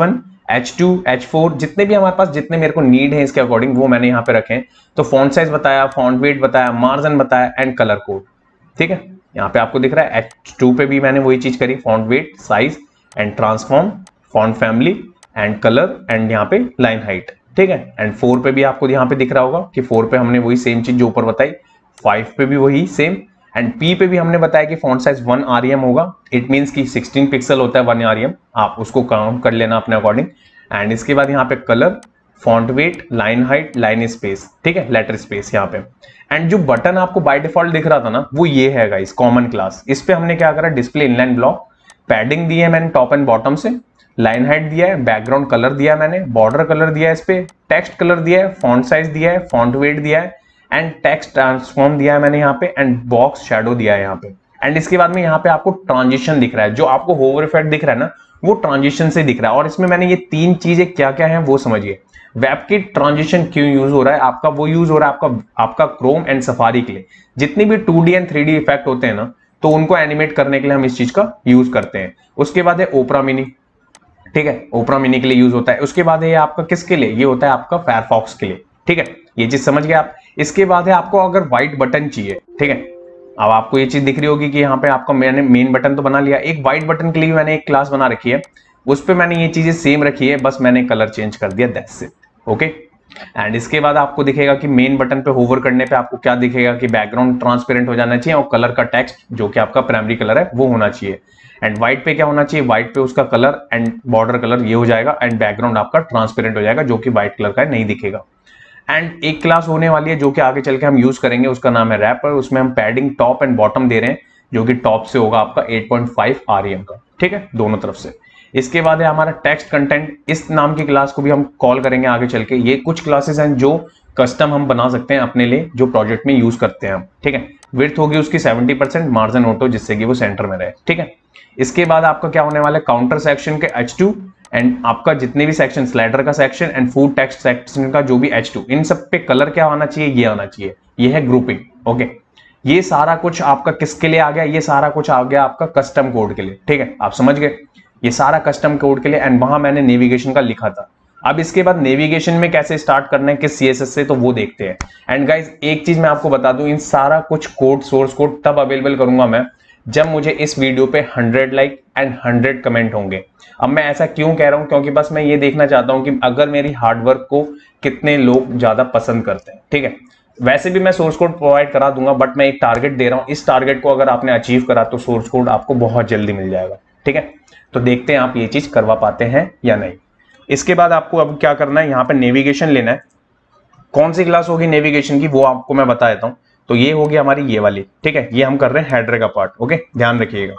H2 H4 जितने भी हमारे पास जितने मेरे को नीड है इसके अकॉर्डिंग वो मैंने यहाँ पे रखे हैं। तो फॉन्ट साइज बताया, फॉन्ट वेट बताया, मार्जिन बताया एंड कलर कोड। ठीक है, यहाँ पे आपको दिख रहा है H2 पे भी मैंने वही चीज करी, font weight, size and transform, font family and colour and यहाँ पे लाइन हाइट। ठीक है, एंड 4 पे भी आपको यहाँ पे दिख रहा होगा कि 4 पे हमने वही सेम चीज जो ऊपर बताई, 5 पे भी वही सेम, एंड P पे भी हमने बताया कि फॉन्ट साइज 1 REM होगा। इट मींस कि 16 पिक्सल होता है 1 REM, आप उसको काउंट कर लेना अपने अकॉर्डिंग। एंड इसके बाद यहाँ पे colour, font weight, line height, line space, ठीक है, लेटर स्पेस यहाँ पे। एंड जो बटन आपको बाय डिफॉल्ट दिख रहा था ना वो ये है गाइस, कॉमन क्लास। इस पे हमने क्या करा, डिस्प्ले इनलाइन ब्लॉक, पैडिंग दी है मैंने टॉप एंड बॉटम से, लाइन हाइट दिया है, बैकग्राउंड कलर दिया है मैंने, बॉर्डर कलर दिया है इस पे, टेक्स्ट कलर दिया है, फॉन्ट साइज दिया है, फॉन्ट वेट दिया है एंड टेक्स्ट ट्रांसफॉर्म दिया है मैंने यहाँ पे, एंड बॉक्स शैडो दिया है यहाँ पे। एंड इसके बाद में यहाँ पे आपको ट्रांजिशन दिख रहा है, जो आपको होवर इफेक्ट दिख रहा है ना वो ट्रांजिशन से दिख रहा है। और इसमें मैंने ये 3 चीजें क्या क्या है वो समझिए। वेबकिट ट्रांजिशन क्यों यूज हो रहा है आपका, वो यूज हो रहा है आपका क्रोम एंड सफारी के लिए। जितनी भी 2D एंड 3D इफेक्ट होते हैं ना तो उनको एनिमेट करने के लिए हम इस चीज का यूज करते हैं। उसके बाद है ओपरा मिनी, ठीक है, ओपरा मिनी के लिए यूज होता है। उसके बाद है आपका किसके लिए, ये होता है आपका फायरफॉक्स के लिए। ठीक है, ये चीज समझ गए आप। इसके बाद है आपको अगर व्हाइट बटन चाहिए, ठीक है, अब आपको ये चीज दिख रही होगी कि यहाँ पे आपका मैंने मेन बटन तो बना लिया, एक व्हाइट बटन के लिए मैंने एक क्लास बना रखी है, उस पे मैंने ये चीजें सेम रखी है, बस मैंने कलर चेंज कर दिया, दैट्स इट। ओके, एंड इसके बाद आपको दिखेगा कि मेन बटन पे होवर करने पे आपको क्या दिखेगा कि बैकग्राउंड ट्रांसपेरेंट हो जाना चाहिए और कलर का टेक्स्ट जो कि आपका प्राइमरी कलर है वो होना चाहिए। एंड व्हाइट पे क्या होना चाहिए, व्हाइट पे उसका कलर एंड बॉर्डर कलर ये हो जाएगा एंड बैकग्राउंड आपका ट्रांसपेरेंट हो जाएगा जो कि व्हाइट कलर का नहीं दिखेगा। एंड एक क्लास होने वाली है जो कि आगे चल के हम यूज करेंगे, उसका नाम है रैपर। उसमें हम पैडिंग टॉप एंड बॉटम दे रहे हैं जो कि टॉप से होगा आपका 8.5 REM का, ठीक है, दोनों तरफ से। इसके बाद है हमारा टेक्स्ट कंटेंट, इस नाम की क्लास को भी हम कॉल करेंगे आगे चल के। ये कुछ क्लासेस हैं जो कस्टम हम बना सकते हैं अपने लिए, जो प्रोजेक्ट में यूज करते हैं हम, ठीक है। विड्थ होगी उसकी 70%, मार्जिन ऑटो, जिससे कि वो सेंटर में रहे, ठीक है। इसके बाद आपका क्या होने वाला है, काउंटर सेक्शन के H2 एंड आपका जितने भी सेक्शन, स्लाइडर का section and food text section का जो भी H2, इन सब पे कलर क्या आना चाहिए, ये आना चाहिए, ये है ग्रुपिंग। ओके, ये सारा कुछ आपका किसके लिए आ गया, ये सारा कुछ आ गया आपका कस्टम कोड के लिए, ठीक है, आप समझ गए, ये सारा कस्टम कोड के लिए। एंड वहां मैंने नेविगेशन का लिखा था। अब इसके बाद नेविगेशन में कैसे स्टार्ट करना है, किस CSS से, तो वो देखते हैं। एंड गाइज एक चीज मैं आपको बता दूं, इन सारा कुछ कोड, सोर्स कोड तब अवेलेबल करूंगा मैं जब मुझे इस वीडियो पे 100 लाइक एंड 100 कमेंट होंगे। अब मैं ऐसा क्यों कह रहा हूं, क्योंकि बस मैं ये देखना चाहता हूं कि अगर मेरी हार्डवर्क को कितने लोग ज्यादा पसंद करते हैं, ठीक है। वैसे भी मैं सोर्स कोड प्रोवाइड करा दूंगा, बट मैं एक टारगेट दे रहा हूं, इस टारगेट को अगर आपने अचीव करा तो सोर्स कोड आपको बहुत जल्दी मिल जाएगा, ठीक है। तो देखते हैं आप ये चीज करवा पाते हैं या नहीं। इसके बाद आपको अब क्या करना है, यहाँ पे नेविगेशन लेना है। कौन सी क्लास होगी नेविगेशन की वो आपको मैं बता देता हूं। तो ये होगी हमारी ये वाली, ठीक है, ये हम कर रहे हैं हेडर का पार्ट। ओके, ध्यान रखिएगा,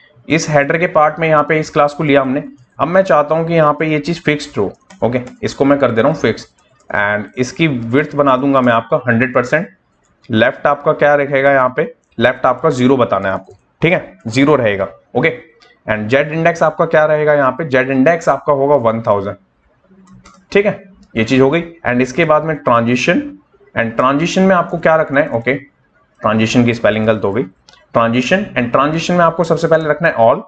इस हेडर के पार्ट में यहाँ पे इस क्लास को लिया हमने। अब मैं चाहता हूं कि यहाँ पे ये चीज फिक्स्ड हो। ओके, इसको मैं कर दे रहा हूँ फिक्स एंड इसकी विड्थ बना दूंगा मैं आपका 100%। लेफ्ट आपका क्या रखेगा, यहाँ पे लेफ्ट आपका 0 बताना है आपको, ठीक है, 0 रहेगा। ओके, एंड जेड इंडेक्स आपका क्या रहेगा, यहाँ पे जेड इंडेक्स आपका होगा 1000, ठीक है, ये चीज हो गई। एंड इसके बाद में ट्रांजिशन, एंड ट्रांजिशन में आपको क्या रखना है, ओके, ट्रांजिशन की स्पेलिंग गलत हो गई, ट्रांजिशन। एंड ट्रांजिशन में आपको सबसे पहले रखना है ऑल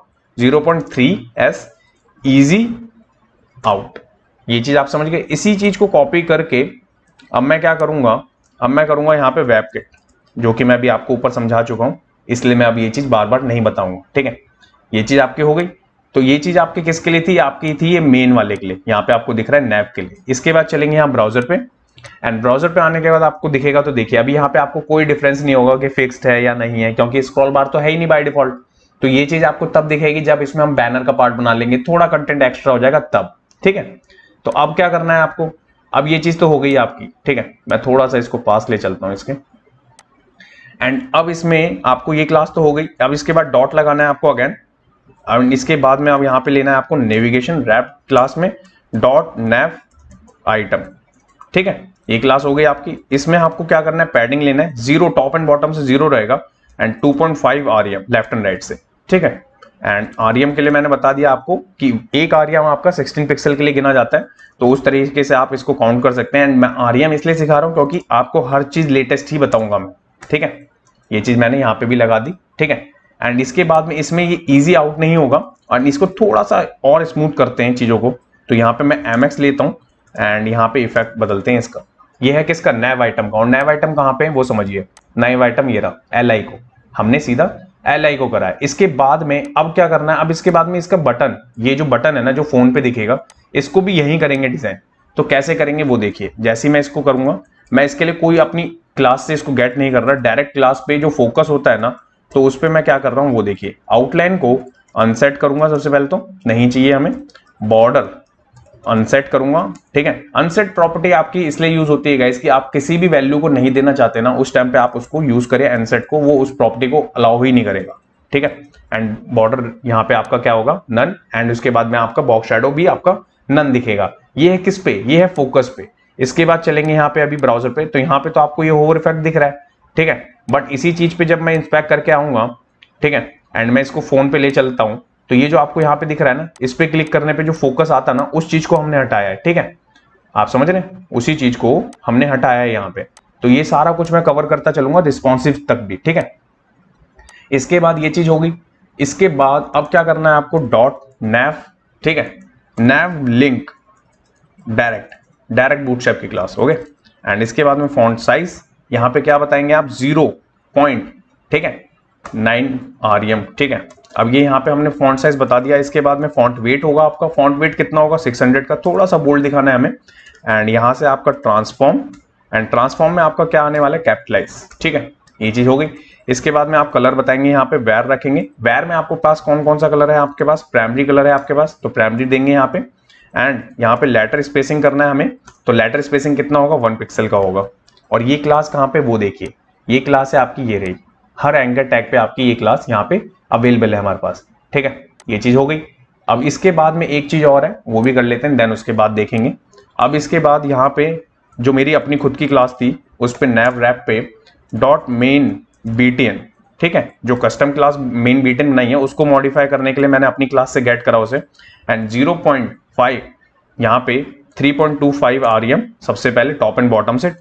0.3s इजी आउट। ये चीज आप समझ गए। इसी चीज को कॉपी करके अब मैं क्या करूंगा, अब मैं करूंगा यहाँ पे वेबकिट, जो कि मैं भी आपको ऊपर समझा चुका हूं, इसलिए मैं अब ये चीज बार बार नहीं बताऊंगा, ठीक है। ये चीज आपकी हो गई। तो ये चीज आपकी किसके लिए थी, आपकी थी ये मेन वाले के लिए, यहाँ पे आपको दिख रहा है नैप के लिए। इसके बाद चलेंगे यहाँ ब्राउजर पे, एंड ब्राउजर पे आने के बाद आपको दिखेगा, तो देखिए अभी यहाँ पे आपको कोई डिफरेंस नहीं होगा कि फिक्स्ड है या नहीं है, क्योंकि स्क्रॉल बार तो है ही नहीं बाय डिफॉल्ट। तो ये चीज आपको तब दिखेगी जब इसमें हम बैनर का पार्ट बना लेंगे, थोड़ा कंटेंट एक्स्ट्रा हो जाएगा तब, ठीक है। तो अब क्या करना है आपको, अब ये चीज तो हो गई आपकी, ठीक है, मैं थोड़ा सा इसको पास ले चलता हूं इसके। एंड अब इसमें आपको ये क्लास तो हो गई। अब इसके बाद डॉट लगाना है आपको अगेन, और इसके बाद में अब यहाँ पे लेना है आपको नेविगेशन रैप क्लास में डॉट नैव आइटम, ठीक है, ये क्लास हो गई आपकी। इसमें आपको क्या करना है, पैडिंग लेना है 0, टॉप एंड बॉटम से 0 रहेगा and 2.5 REM left and right से, ठीक है। एंड REM के लिए मैंने बता दिया आपको कि एक REM आपका 16 पिक्सल के लिए गिना जाता है, तो उस तरीके से आप इसको काउंट कर सकते हैं। एंड मैं REM इसलिए सिखा रहा हूं क्योंकि आपको हर चीज लेटेस्ट ही बताऊंगा मैं, ठीक है। ये चीज मैंने यहाँ पे भी लगा दी, ठीक है। एंड इसके बाद में इसमें ये इजी आउट नहीं होगा, और इसको थोड़ा सा और स्मूथ करते हैं चीजों को, तो यहाँ पे मैं MX लेता हूँ एंड यहाँ पे इफेक्ट बदलते हैं इसका। ये है किसका, नैव आइटम का। और नैव आइटम कहाँ पे है वो समझिए, नैव आइटम ये रहा, LI को हमने सीधा LI को करा है। इसके बाद में अब क्या करना है, अब इसके बाद में इसका बटन, ये जो बटन है ना जो फोन पे दिखेगा, इसको भी यही करेंगे डिजाइन। तो कैसे करेंगे वो देखिए। जैसे ही मैं इसको करूंगा, मैं इसके लिए कोई अपनी क्लास से इसको गेट नहीं कर रहा, डायरेक्ट क्लास पे जो फोकस होता है ना, तो उस पर मैं क्या कर रहा हूँ वो देखिए। आउटलाइन को अनसेट करूंगा सबसे पहले, तो नहीं चाहिए हमें। बॉर्डर अनसेट करूंगा, ठीक है। अनसेट प्रॉपर्टी आपकी इसलिए यूज होती है गाइस कि आप किसी भी वैल्यू को नहीं देना चाहते ना, उस टाइम पे आप उसको यूज करें अनसेट को, वो उस प्रॉपर्टी को अलाउ ही नहीं करेगा, ठीक है। एंड बॉर्डर यहाँ पे आपका क्या होगा, नन। एंड उसके बाद में आपका बॉक्स शैडो भी आपका नन दिखेगा। ये है किस पे, ये है फोकस पे। इसके बाद चलेंगे यहाँ पे अभी ब्राउजर पे, तो यहाँ पे तो आपको ये होवर इफेक्ट दिख रहा है, ठीक है। बट इसी चीज पे जब मैं इंस्पेक्ट करके आऊंगा, ठीक है, एंड मैं इसको फोन पे ले चलता हूं, तो ये जो आपको यहाँ पे दिख रहा है ना, इस पे क्लिक करने पे जो फोकस आता ना, उस चीज को हमने हटाया है, ठीक है। आप समझ रहे हैं, उसी चीज को हमने हटाया है यहाँ पे। तो ये सारा कुछ मैं कवर करता चलूंगा रिस्पॉन्सिव तक भी, ठीक है। इसके बाद ये चीज होगी। इसके बाद अब क्या करना है आपको, डॉट नैव, ठीक है, नैव लिंक डायरेक्ट बूटस्ट्रैप की क्लास, ओके। एंड इसके बाद में फॉन्ट साइज यहाँ पे क्या बताएंगे आप, 0 पॉइंट, ठीक है, 9 RM, ठीक है। अब ये यहाँ पे हमने फॉन्ट साइज बता दिया। इसके बाद में फॉन्ट वेट होगा आपका, फॉन्ट वेट कितना होगा, 600 का, थोड़ा सा बोल्ड दिखाना है हमें। एंड यहाँ से आपका ट्रांसफॉर्म, एंड ट्रांसफॉर्म में आपका क्या आने वाला है, कैपिटलाइज, ठीक है, ये चीज हो गई। इसके बाद में आप कलर बताएंगे, यहाँ पे वेर रखेंगे। वेर में आपको पास कौन कौन सा कलर है, आपके पास प्राइमरी कलर है आपके पास, तो प्राइमरी देंगे यहाँ पे। एंड यहाँ पे लेटर स्पेसिंग करना है हमें, तो लेटर स्पेसिंग कितना होगा, 1 पिक्सल का होगा। और ये क्लास कहाँ पे वो देखिए, ये क्लास है आपकी, ये रही, हर एंकर टैग पे आपकी ये क्लास यहाँ पे अवेलेबल है हमारे पास, ठीक है। ये चीज हो गई। अब इसके बाद में एक चीज और है, वो भी कर लेते हैं, देन उसके बाद देखेंगे। अब इसके बाद यहाँ पे जो मेरी अपनी खुद की क्लास थी, उस पे नैव रैप पे डॉट मेन BTN, ठीक है, जो कस्टम क्लास मेन BTN बनाई है, उसको मॉडिफाई करने के लिए मैंने अपनी क्लास से गेट करा उसे। एंड 0.5 यहाँ पे 3.25 RM, सबसे पहले टॉप एंड बॉटम से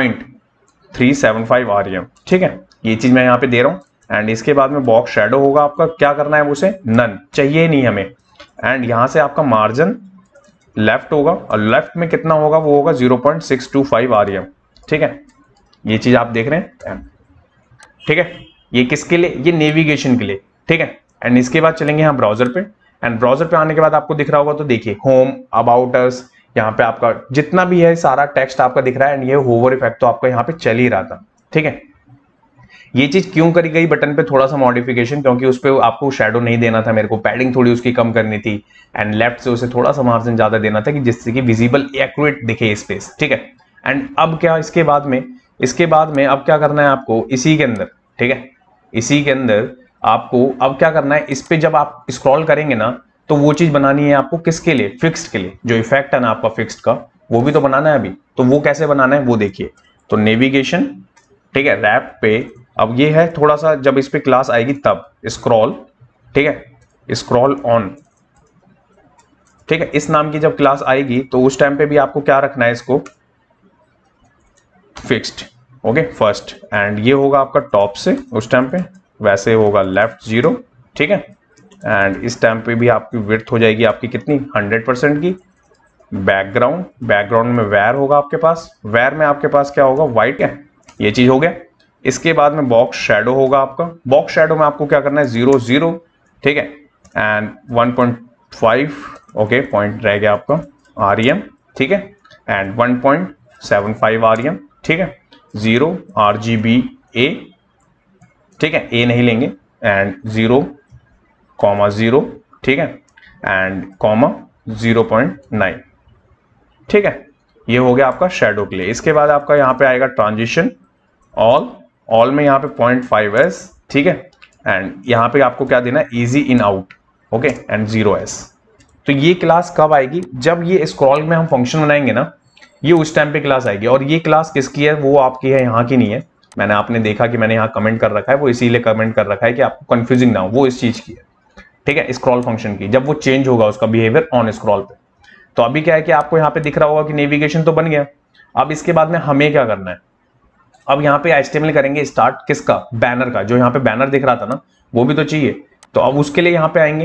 0.375 RM, ठीक है, ये चीज मैं यहाँ पे दे रहा हूँ। एंड इसके बाद में बॉक्स शैडो होगा आपका, क्या करना है उसे, नन चाहिए नहीं हमें। एंड यहाँ से आपका मार्जिन लेफ्ट होगा, और लेफ्ट में कितना होगा, वो होगा 0.625 RM, ठीक है, ये चीज आप देख रहे हैं, ठीक है। ये किसके लिए, ये नेविगेशन के लिए, ठीक है। एंड इसके बाद चलेंगे यहाँ ब्राउजर पे। एंड ब्राउजर पे आने के बाद आपको दिख रहा होगा, तो देखिए होम, अबाउट अस, यहाँ पे आपका जितना भी है सारा टेक्स्ट आपका दिख रहा है। एंड ये होवर इफेक्ट तो आपका यहाँ पे चल ही रहा था, ठीक है। ये चीज क्यों करी गई, बटन पे थोड़ा सा मॉडिफिकेशन, क्योंकि उस पे आपको शैडो नहीं देना था, मेरे को पैडिंग थोड़ी उसकी कम करनी थी। एंड लेफ्ट से उसे थोड़ा सा मार्जिन ज्यादा देना था, कि जिससे कि विजिबल एक्यूरेट दिखे स्पेस, ठीक है। एंड अब क्या, इसके बाद में अब क्या करना है आपको, इसी के अंदर, ठीक है, इसी के अंदर आपको अब क्या करना है, इस पे जब आप स्क्रॉल करेंगे ना, तो वो चीज बनानी है आपको किसके लिए, फिक्स्ड के लिए। जो इफेक्ट है ना आपका फिक्स्ड का, वो भी तो बनाना है अभी। तो वो कैसे बनाना है वो देखिए। तो नेविगेशन, ठीक है, रैप पे अब ये है थोड़ा सा, जब इस पे क्लास आएगी तब स्क्रॉल, ठीक है, स्क्रॉल ऑन, ठीक है, इस नाम की जब क्लास आएगी तो उस टाइम पे भी आपको क्या रखना है, इसको फिक्स्ड, ओके, फर्स्ट। एंड ये होगा आपका टॉप से, उस टाइम पे वैसे होगा लेफ्ट 0, ठीक है। एंड इस टाइम पे भी आपकी विड्थ हो जाएगी आपकी कितनी, 100% की। बैकग्राउंड में वेर होगा आपके पास, वेर में आपके पास क्या होगा, व्हाइट है, ये चीज हो गया। इसके बाद में बॉक्स शैडो होगा आपका, बॉक्स शैडो में आपको क्या करना है, 0 0, ठीक है, एंड 1.5, ओके, पॉइंट रह गया आपका REM, ठीक है, एंड 1.75 REM, ठीक है, 0 RGBA, ठीक है, A नहीं लेंगे, एंड 0,0, ठीक है, एंड कॉमा 0.9, ठीक है। ये हो गया आपका शैडो के लिए। इसके बाद आपका यहाँ पे आएगा ट्रांजिशन, ऑल में यहाँ पे 0.5S, ठीक है, एंड यहाँ पे आपको क्या देना है, easy in out, okay, and 0S। तो ये क्लास कब आएगी, जब ये स्क्रॉल में हम फंक्शन बनाएंगे ना, ये उस टाइम पे क्लास आएगी। और ये क्लास किसकी है, वो आपकी है, यहाँ की नहीं है। मैंने आपने देखा कि मैंने यहाँ कमेंट कर रखा है, वो इसीलिए कमेंट कर रखा है कि आपको कंफ्यूजिंग ना हो, वो इस चीज की है, ठीक है, स्क्रॉल फंक्शन की, जब वो चेंज होगा उसका बिहेवियर ऑन स्क्रॉल पे। तो अभी क्या है कि आपको यहाँ पे दिख रहा होगा कि नेविगेशन तो बन गया। अब इसके बाद में हमें क्या करना है, अब यहाँ पे HTML करेंगे स्टार्ट, किसका, बैनर का। जो यहाँ पे बैनर दिख रहा था ना, वो भी तो चाहिए। तो अब उसके लिए यहाँ पे आएंगे,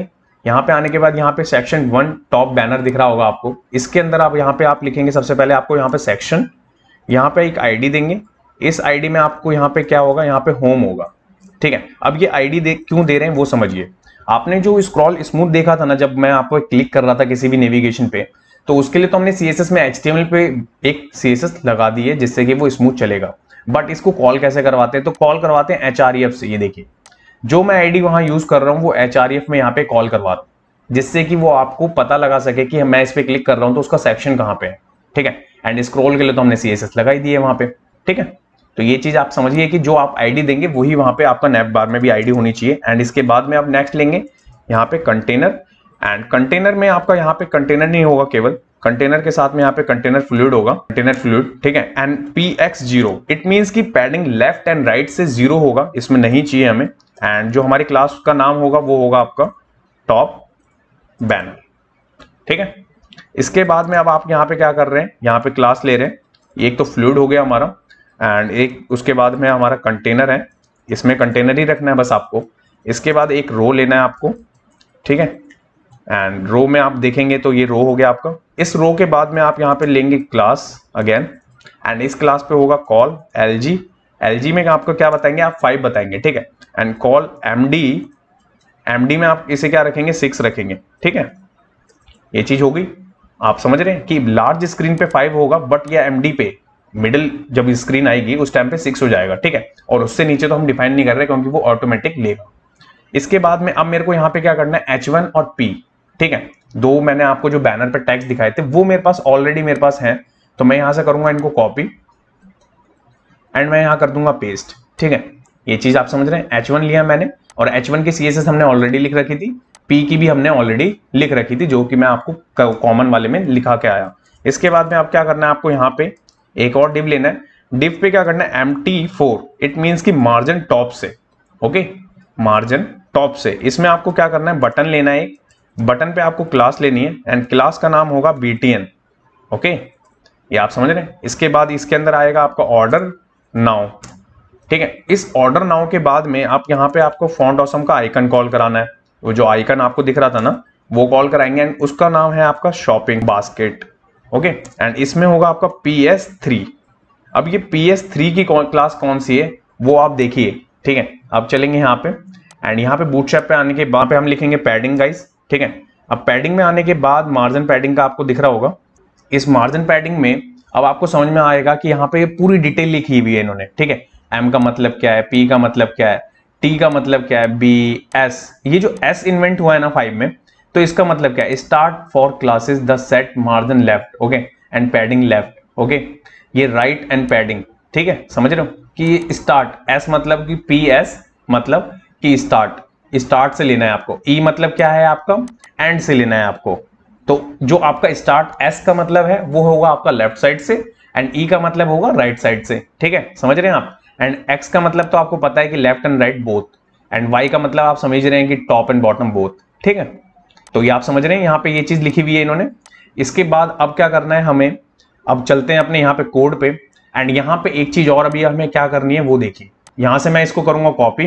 यहाँ पे आने के बाद यहाँ पे सेक्शन 1 टॉप बैनर दिख रहा होगा आपको। इसके अंदर आप यहाँ पे आप लिखेंगे, सबसे पहले आपको यहाँ पे सेक्शन, यहाँ पे एक आईडी देंगे। इस आईडी में आपको यहाँ पे क्या होगा, यहाँ पे होम होगा, ठीक है। अब ये आईडी क्यों दे रहे हैं वो समझिए। आपने जो स्क्रॉल स्मूथ देखा था ना, जब मैं आपको क्लिक कर रहा था किसी भी नेविगेशन पे, तो उसके लिए तो हमने CSS में HTML पे एक CSS लगा दी है जिससे कि वो स्मूथ चलेगा। बट इसको कॉल कैसे करवाते हैं, तो कॉल करवाते हैं href से। ये देखिए, जो मैं आईडी वहां यूज कर रहा हूँ वो href में यहाँ पे कॉल करवा दूं, जिससे कि वो आपको पता लगा सके कि मैं इस पे क्लिक कर रहा हूँ तो उसका सेक्शन कहाँ पे है, ठीक है। एंड स्क्रॉल के लिए तो हमने CSS लगा ही दी है वहां पे, ठीक है। तो ये चीज आप समझिए कि जो आप आईडी देंगे वही वहां पे आपका नैप बार में भी आईडी होनी चाहिए। एंड इसके बाद में आप नेक्स्ट लेंगे यहाँ पे कंटेनर। एंड कंटेनर में आपका यहाँ पे कंटेनर नहीं होगा, केवल कंटेनर के साथ में यहाँ पे कंटेनर फ्लूइड होगा, कंटेनर फ्लूइड, ठीक है। एंड px0 इट मींस की पैडिंग लेफ्ट एंड राइट से 0 होगा, इसमें नहीं चाहिए हमें। एंड जो हमारी क्लास का नाम होगा वो होगा आपका टॉप बैनर, ठीक है। इसके बाद में अब आप यहाँ पे क्या कर रहे हैं, यहाँ पे क्लास ले रहे हैं। एक तो फ्लूइड हो गया हमारा, एंड एक उसके बाद में हमारा कंटेनर है, इसमें कंटेनर ही रखना है बस आपको। इसके बाद एक रो लेना है आपको, ठीक है। एंड रो में आप देखेंगे तो ये रो हो गया आपका। इस रो के बाद में आप यहाँ पे लेंगे क्लास अगेन, एंड इस क्लास पे होगा कॉल LG। LG में आपको क्या बताएंगे, आप 5 बताएंगे, ठीक है। एंड कॉल MD में आप इसे क्या रखेंगे, 6 रखेंगे, ठीक है। ये चीज होगी, आप समझ रहे हैं कि लार्ज स्क्रीन पे 5 होगा, बट ये MD पे मिडिल जब स्क्रीन आएगी उस टाइम पे 6 हो जाएगा, ठीक है। और उससे नीचे तो हम डिफाइन नहीं कर रहे क्योंकि वो ऑटोमेटिक लेगा। इसके बाद में अब मेरे को यहाँ पे क्या करना है, H1 और P, ठीक है। दो मैंने आपको जो बैनर पे टैग्स दिखाए थे वो मेरे पास ऑलरेडी मेरे पास हैं, तो मैं यहां से करूंगा इनको कॉपी एंड मैं यहां कर दूंगा पेस्ट, ठीक है। ये चीज आप समझ रहे हैं। H1 लिया मैंने और H1 की CSS हमने ऑलरेडी लिख रखी थी, P की भी हमने ऑलरेडी लिख रखी थी, जो कि मैं आपको कॉमन वाले में लिखा के आया। इसके बाद में आप क्या करना है, आपको यहाँ पे एक और डिव लेना है। डिव पे क्या करना है, MT4 इट मींस की मार्जिन टॉप से, ओके, मार्जिन टॉप से। इसमें आपको क्या करना है, बटन लेना है, एक बटन पे आपको क्लास लेनी है एंड क्लास का नाम होगा BTN, ओके, ये आप समझ रहे हैं। इसके बाद इसके अंदर आएगा आपका ऑर्डर नाउ, ठीक है। इस ऑर्डर नाउ के बाद में आप यहाँ पे आपको फॉन्ट ऑसम का आइकन कॉल कराना है। वो जो आइकन आपको दिख रहा था ना वो कॉल कराएंगे एंड उसका नाम है आपका शॉपिंग बास्केट, ओके। एंड इसमें होगा आपका PS3। अब ये PS3 की क्लास कौन सी है वो आप देखिए, ठीक है। अब चलेंगे यहाँ पे एंड यहाँ पे बूटस्ट्रैप पे आने के बाद पे हम लिखेंगे पैडिंग गाइस, ठीक है। अब पैडिंग में आने के बाद मार्जिन पैडिंग का आपको दिख रहा होगा। इस मार्जिन पैडिंग में अब आपको समझ में आएगा कि यहाँ पे पूरी डिटेल लिखी हुई है इन्होंने, ठीक है। M का मतलब क्या है, P का मतलब क्या है, T का मतलब क्या है, B, S, ये जो S इन्वेंट हुआ है ना 5 में, तो इसका मतलब क्या है, start for classes the set margin left, okay, and padding left, okay. ये राइट एंड पैडिंग, ठीक है, समझ रहे हो कि स्टार्ट S मतलब कि PS मतलब कि स्टार्ट से लेना है आपको। E मतलब क्या है आपका, एंड से लेना है आपको। तो जो आपका स्टार्ट S का मतलब है वो होगा आपका लेफ्ट साइड से एंड E का मतलब होगा राइट साइड से, ठीक है, समझ रहे हैं आप। एंड X का मतलब तो आपको पता है कि left and right both, and Y का मतलब आप समझ रहे हैं कि टॉप एंड बॉटम बोथ, ठीक है। तो ये आप समझ रहे हैं, यहाँ पे ये चीज लिखी हुई है इन्होंने। इसके बाद अब क्या करना है हमें, अब चलते हैं अपने यहाँ पे कोड पे एंड यहाँ पे एक चीज और अभी हमें क्या करनी है वो देखिए। यहां से मैं इसको करूंगा कॉपी,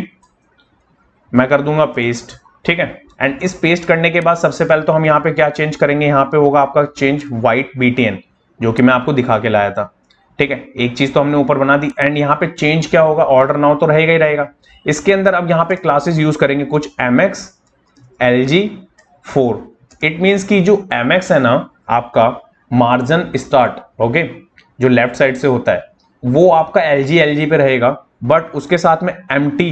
मैं कर दूंगा पेस्ट, ठीक है। एंड इस पेस्ट करने के बाद सबसे पहले तो हम यहाँ पे क्या चेंज करेंगे, यहाँ पे होगा आपका चेंज व्हाइट BTN, जो कि मैं आपको दिखा के लाया था, ठीक है। एक चीज तो हमने ऊपर बना दी एंड यहाँ पे चेंज क्या होगा, ऑर्डर नाउ तो रहेगा ही रहेगा। इसके अंदर अब यहाँ पे क्लासेस यूज करेंगे कुछ MX LG4, इट मींस की जो MX है ना आपका मार्जिन स्टार्ट, ओके, जो लेफ्ट साइड से होता है वो आपका LG पे रहेगा, बट उसके साथ में MT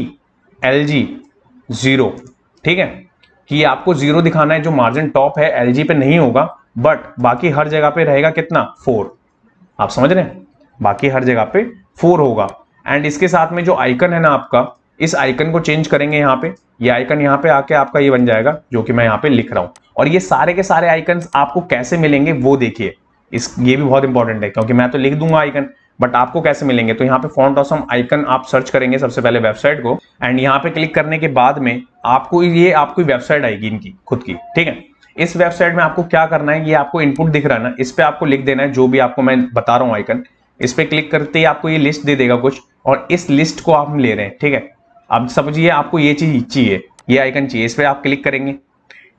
LG0, ठीक है, कि आपको 0 दिखाना है। जो मार्जिन टॉप है LG पे नहीं होगा, बट बाकी हर जगह पे रहेगा कितना, 4, आप समझ रहे हैं, बाकी हर जगह पे 4 होगा। एंड इसके साथ में जो आइकन है ना आपका, इस आइकन को चेंज करेंगे यहाँ पे, ये आइकन यहाँ पे आके आपका ये बन जाएगा जो कि मैं यहाँ पे लिख रहा हूं। और ये सारे के सारे आइकन आपको कैसे मिलेंगे वो देखिए, ये भी बहुत इंपॉर्टेंट है क्योंकि मैं तो लिख दूंगा आइकन, बट आपको कैसे मिलेंगे। तो यहाँ पे फॉन्ट ऑसम आइकन आप सर्च करेंगे सबसे पहले वेबसाइट को, एंड यहाँ पे क्लिक करने के बाद में आपको ये आपकी वेबसाइट आएगी इनकी खुद की, ठीक है। इस वेबसाइट में आपको क्या करना है, ये आपको इनपुट दिख रहा है ना, इस पे आपको लिख देना है जो भी आपको मैं बता रहा हूँ आइकन। इस पे क्लिक करते ही आपको ये लिस्ट दे देगा कुछ, और इस लिस्ट को आप ले रहे हैं, ठीक है। अब समझिए आपको ये चीज चाहिए, ये आइकन चाहिए, इस पे आप क्लिक करेंगे,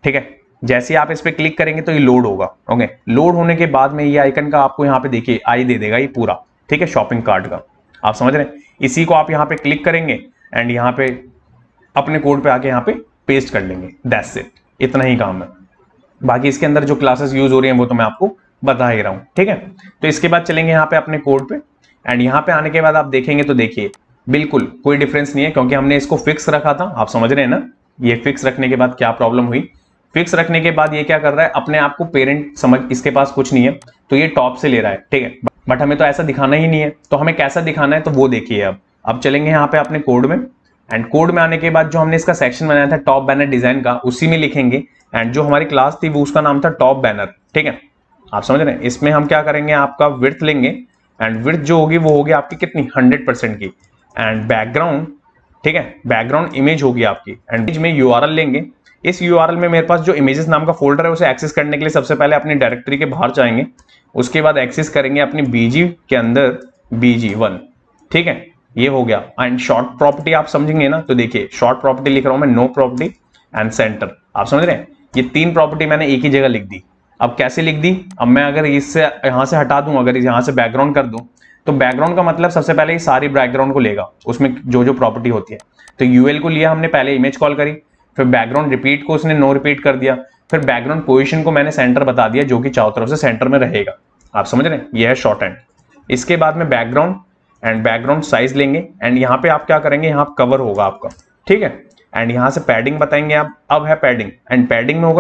ठीक है। जैसे ही आप इस पे क्लिक करेंगे तो ये लोड होगा। ओके, लोड होने के बाद में ये आइकन का आपको यहाँ पे देखिए आई दे देगा ये पूरा, ठीक है, शॉपिंग कार्ट का। आप समझ रहे हैं? इसी को आप यहाँ पे क्लिक करेंगे एंड यहाँ पे अपने कोड पे आके यहाँ पे पेस्ट कर लेंगे। दैट्स इट, इतना ही काम है। बाकी इसके अंदर जो क्लासेस यूज हो रही हैं वो तो मैं आपको बता ही रहा हूँ, ठीक है। तो इसके बाद चलेंगे यहाँ पे अपने कोड पे एंड यहाँ पे आने के बाद आप देखेंगे तो देखिए बिल्कुल कोई डिफरेंस नहीं है, क्योंकि हमने इसको फिक्स रखा था। आप समझ रहे हैं ना? ये फिक्स रखने के बाद क्या प्रॉब्लम हुई, फिक्स रखने के बाद ये क्या कर रहा है, अपने आप को पेरेंट समझ, इसके पास कुछ नहीं है तो ये टॉप से ले रहा है, ठीक है। बट हमें तो ऐसा दिखाना ही नहीं है, तो हमें कैसा दिखाना है तो वो देखिए। अब चलेंगे यहाँ पे अपने कोड में एंड कोड में आने के बाद जो हमने इसका सेक्शन बनाया था टॉप बैनर डिजाइन का, उसी में लिखेंगे एंड जो हमारी क्लास थी वो उसका नाम था टॉप बैनर, ठीक है। आप समझ रहे हैं? इसमें हम क्या करेंगे, आपका विड्थ लेंगे एंड विड्थ जो होगी वो होगी आपकी कितनी, 100% की। एंड बैकग्राउंड, ठीक है, बैकग्राउंड इमेज होगी आपकी एंड इमेज में यूआरएल लेंगे। इस यूआरएल में मेरे पास जो इमेजेस नाम का फोल्डर है उसे एक्सेस करने के लिए सबसे पहले अपनी डायरेक्टरी के बाहर जाएंगे, उसके बाद एक्सेस करेंगे अपनी बीजी के अंदर BG1, ठीक है, ये हो गया। एंड शॉर्ट प्रॉपर्टी आप समझेंगे ना, तो देखिए शॉर्ट प्रॉपर्टी लिख रहा हूं मैं, नो प्रॉपर्टी एंड सेंटर। आप समझ रहे हैं? ये 3 प्रॉपर्टी मैंने एक ही जगह लिख दी। अब कैसे लिख दी, अब मैं अगर इससे यहां से हटा दूं, अगर यहां से बैकग्राउंड कर दूं, तो बैकग्राउंड का मतलब सबसे पहले ये सारी बैकग्राउंड को लेगा, उसमें जो जो प्रॉपर्टी होती है। तो यूएल को लिया हमने, पहले इमेज कॉल करी, फिर बैकग्राउंड रिपीट को उसने नो रिपीट कर दिया, फिर बैकग्राउंड पोजीशन को मैंने सेंटर बता दिया, जो कि चारों तरफ से सेंटर में रहेगा। आप समझ रहे हैं? ये है शॉर्ट हैंड। इसके बाद में बैकग्राउंड एंड बैकग्राउंड साइज लेंगे एंड यहाँ पे आप क्या करेंगे, यहाँ कवर होगा आपका, ठीक है। एंड यहाँ से पैडिंग बताएंगे आप, अब है पैडिंग एंड पैडिंग में होगा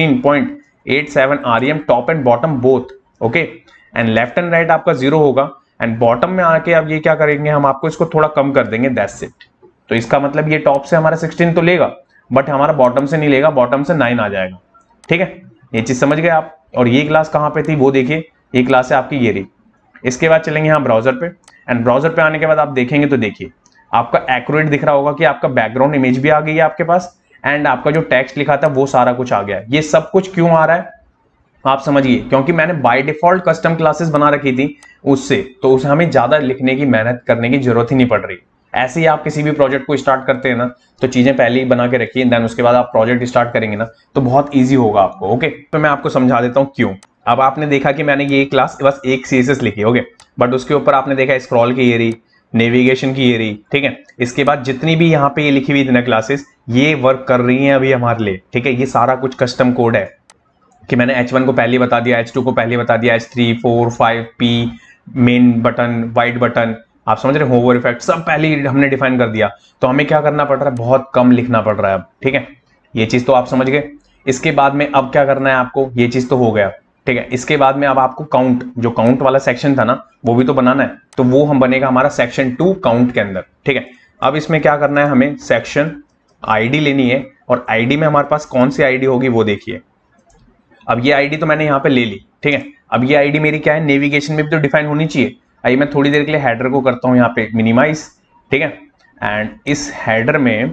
16.87 REM top and bottom both, okay. And left and right आपका 0 होगा एंड बॉटम में आके अब ये क्या करेंगे, हम आपको इसको थोड़ा कम कर देंगे, दैट्स इट। तो इसका मतलब ये टॉप से हमारा 16 तो लेगा बट हमारा बॉटम से नहीं लेगा, बॉटम से 9 आ जाएगा, ठीक है। ये चीज समझ गए आप? और ये क्लास कहाँ पे थी वो देखिए, ये क्लास है आपकी ये रही। इसके बाद चलेंगे यहाँ ब्राउजर पे एंड ब्राउजर पे आने के बाद आप देखेंगे तो देखिए आपका एक्यूरेट दिख रहा होगा कि आपका बैकग्राउंड इमेज भी आ गई है आपके पास एंड आपका जो टेक्स्ट लिखा था वो सारा कुछ आ गया है। ये सब कुछ क्यों आ रहा है आप समझिए, क्योंकि मैंने बाय डिफॉल्ट कस्टम क्लासेस बना रखी थी उससे, तो उसे हमें ज्यादा लिखने की मेहनत करने की जरूरत ही नहीं पड़ रही। ऐसे ही आप किसी भी प्रोजेक्ट को स्टार्ट करते हैं ना, तो चीजें पहले ही बना के रखिए, देन उसके बाद आप प्रोजेक्ट स्टार्ट करेंगे ना तो बहुत ईजी होगा आपको, ओके। तो मैं आपको समझा देता हूँ क्यों। अब आपने देखा कि मैंने ये क्लास बस एक CSS लिखी, ओके, बट उसके ऊपर आपने देखा स्क्रॉल की ये रही, नेविगेशन की ये रही, ठीक है। इसके बाद जितनी भी यहाँ पे ये लिखी हुई थी ना क्लासेस, ये वर्क कर रही हैं अभी हमारे लिए, ठीक है। ये सारा कुछ कस्टम कोड है कि मैंने H1 को पहले बता दिया, H2 को पहले बता दिया, H3, 4, 5, P, main button, white button, आप समझ रहे, होवर इफेक्ट सब पहले ही हमने डिफाइन कर दिया। तो हमें क्या करना पड़ रहा है, बहुत कम लिखना पड़ रहा है अब, ठीक है। ये चीज तो आप समझ गए। इसके बाद में अब क्या करना है आपको, ये चीज तो हो गया, ठीक है। इसके बाद में अब आपको काउंट, जो काउंट वाला सेक्शन था ना वो भी तो बनाना है, तो वो हम बनेगा हमारा सेक्शन 2 काउंट के अंदर, ठीक है। अब इसमें क्या करना है, हमें सेक्शन ID लेनी है और ID में हमारे पास कौन सी ID होगी वो देखिए। अब ये ID तो मैंने यहाँ पे ले ली, ठीक है। अब ये ID मेरी क्या है, नेविगेशन में भी तो डिफाइन होनी चाहिए। आइए मैं थोड़ी देर के लिए हेडर को करता हूँ यहाँ पे मिनिमाइज, ठीक है। एंड इस हेडर में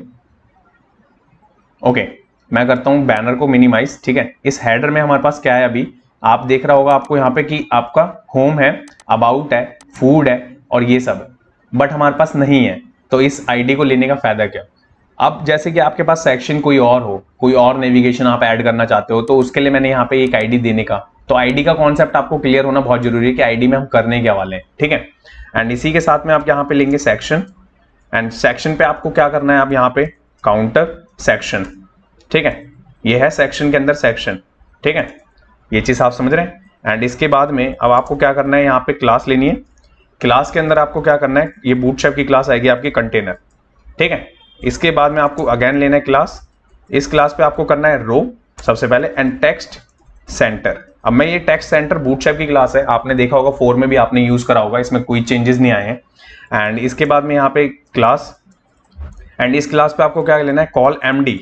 ओके मैं करता हूँ बैनर को मिनिमाइज, ठीक है। इस हेडर में हमारे पास क्या है, अभी आप देख रहा होगा आपको यहाँ पे कि आपका होम है, अबाउट है, फूड है और ये सब, बट हमारे पास नहीं है। तो इस ID को लेने का फायदा क्या। अब जैसे कि आपके पास सेक्शन कोई और हो, कोई और नेविगेशन आप ऐड करना चाहते हो, तो उसके लिए मैंने यहाँ पे एक ID देने का, तो ID का कॉन्सेप्ट आपको क्लियर होना बहुत जरूरी है कि ID में हम करने क्या वाले हैं, ठीक है। एंड इसी के साथ में आप यहाँ पे लेंगे सेक्शन एंड सेक्शन पे आपको क्या करना है, आप यहाँ पे काउंटर सेक्शन, ठीक है। ये है सेक्शन के अंदर सेक्शन, ठीक है। ये चीज आप समझ रहे हैं। एंड इसके बाद में अब आपको क्या करना है, यहाँ पे क्लास लेनी है। क्लास के अंदर आपको क्या करना है, ये बूटस्ट्रैप की क्लास आएगी आपकी कंटेनर, ठीक है। इसके बाद में आपको अगेन लेना है क्लास। इस क्लास पे आपको करना है रो सबसे पहले एंड टेक्स्ट सेंटर। अब मैं ये टेक्स्ट सेंटर बूटस्ट्रैप की क्लास है, आपने देखा होगा 4 में भी आपने यूज करा होगा, इसमें कोई चेंजेस नहीं आए हैं। एंड इसके बाद में यहाँ पे क्लास एंड इस क्लास पे आपको क्या लेना है, कॉल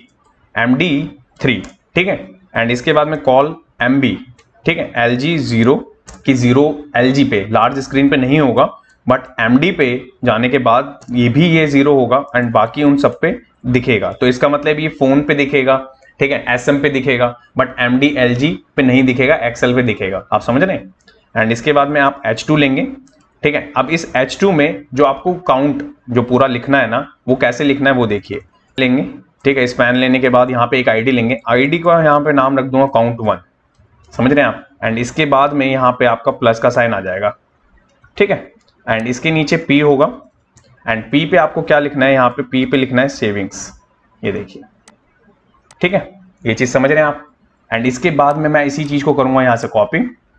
MD3, ठीक है। एंड इसके बाद में कॉल MB, ठीक है। LG 0 की 0 LG पे लार्ज स्क्रीन पे नहीं होगा, बट MD पे जाने के बाद ये भी ये 0 होगा एंड बाकी उन सब पे दिखेगा। तो इसका मतलब ये फोन पे दिखेगा, ठीक है, SM पे दिखेगा, बट MD LG पे नहीं दिखेगा, XL पे दिखेगा। आप समझ रहे हैं। एंड इसके बाद में आप H2 लेंगे, ठीक है। अब इस H2 में जो आपको काउंट जो पूरा लिखना है ना, वो कैसे लिखना है वो देखिए। लेंगे ठीक है। स्पैन लेने के बाद यहाँ पे एक आईडी लेंगे, आईडी का यहाँ पे नाम रख दूंगा count1, समझ रहे हैं आप। एंड इसके बाद में यहाँ पे आपका प्लस का साइन आ जाएगा, ठीक है। एंड इसके नीचे P होगा, एंड P पे आपको क्या लिखना है, यहाँ पे P पे लिखना है सेविंग्स, ये देखिए, ठीक है। ये चीज समझ रहे हैं आप। एंड इसके बाद में मैं इसी चीज को करूंगा यहाँ से कॉपी,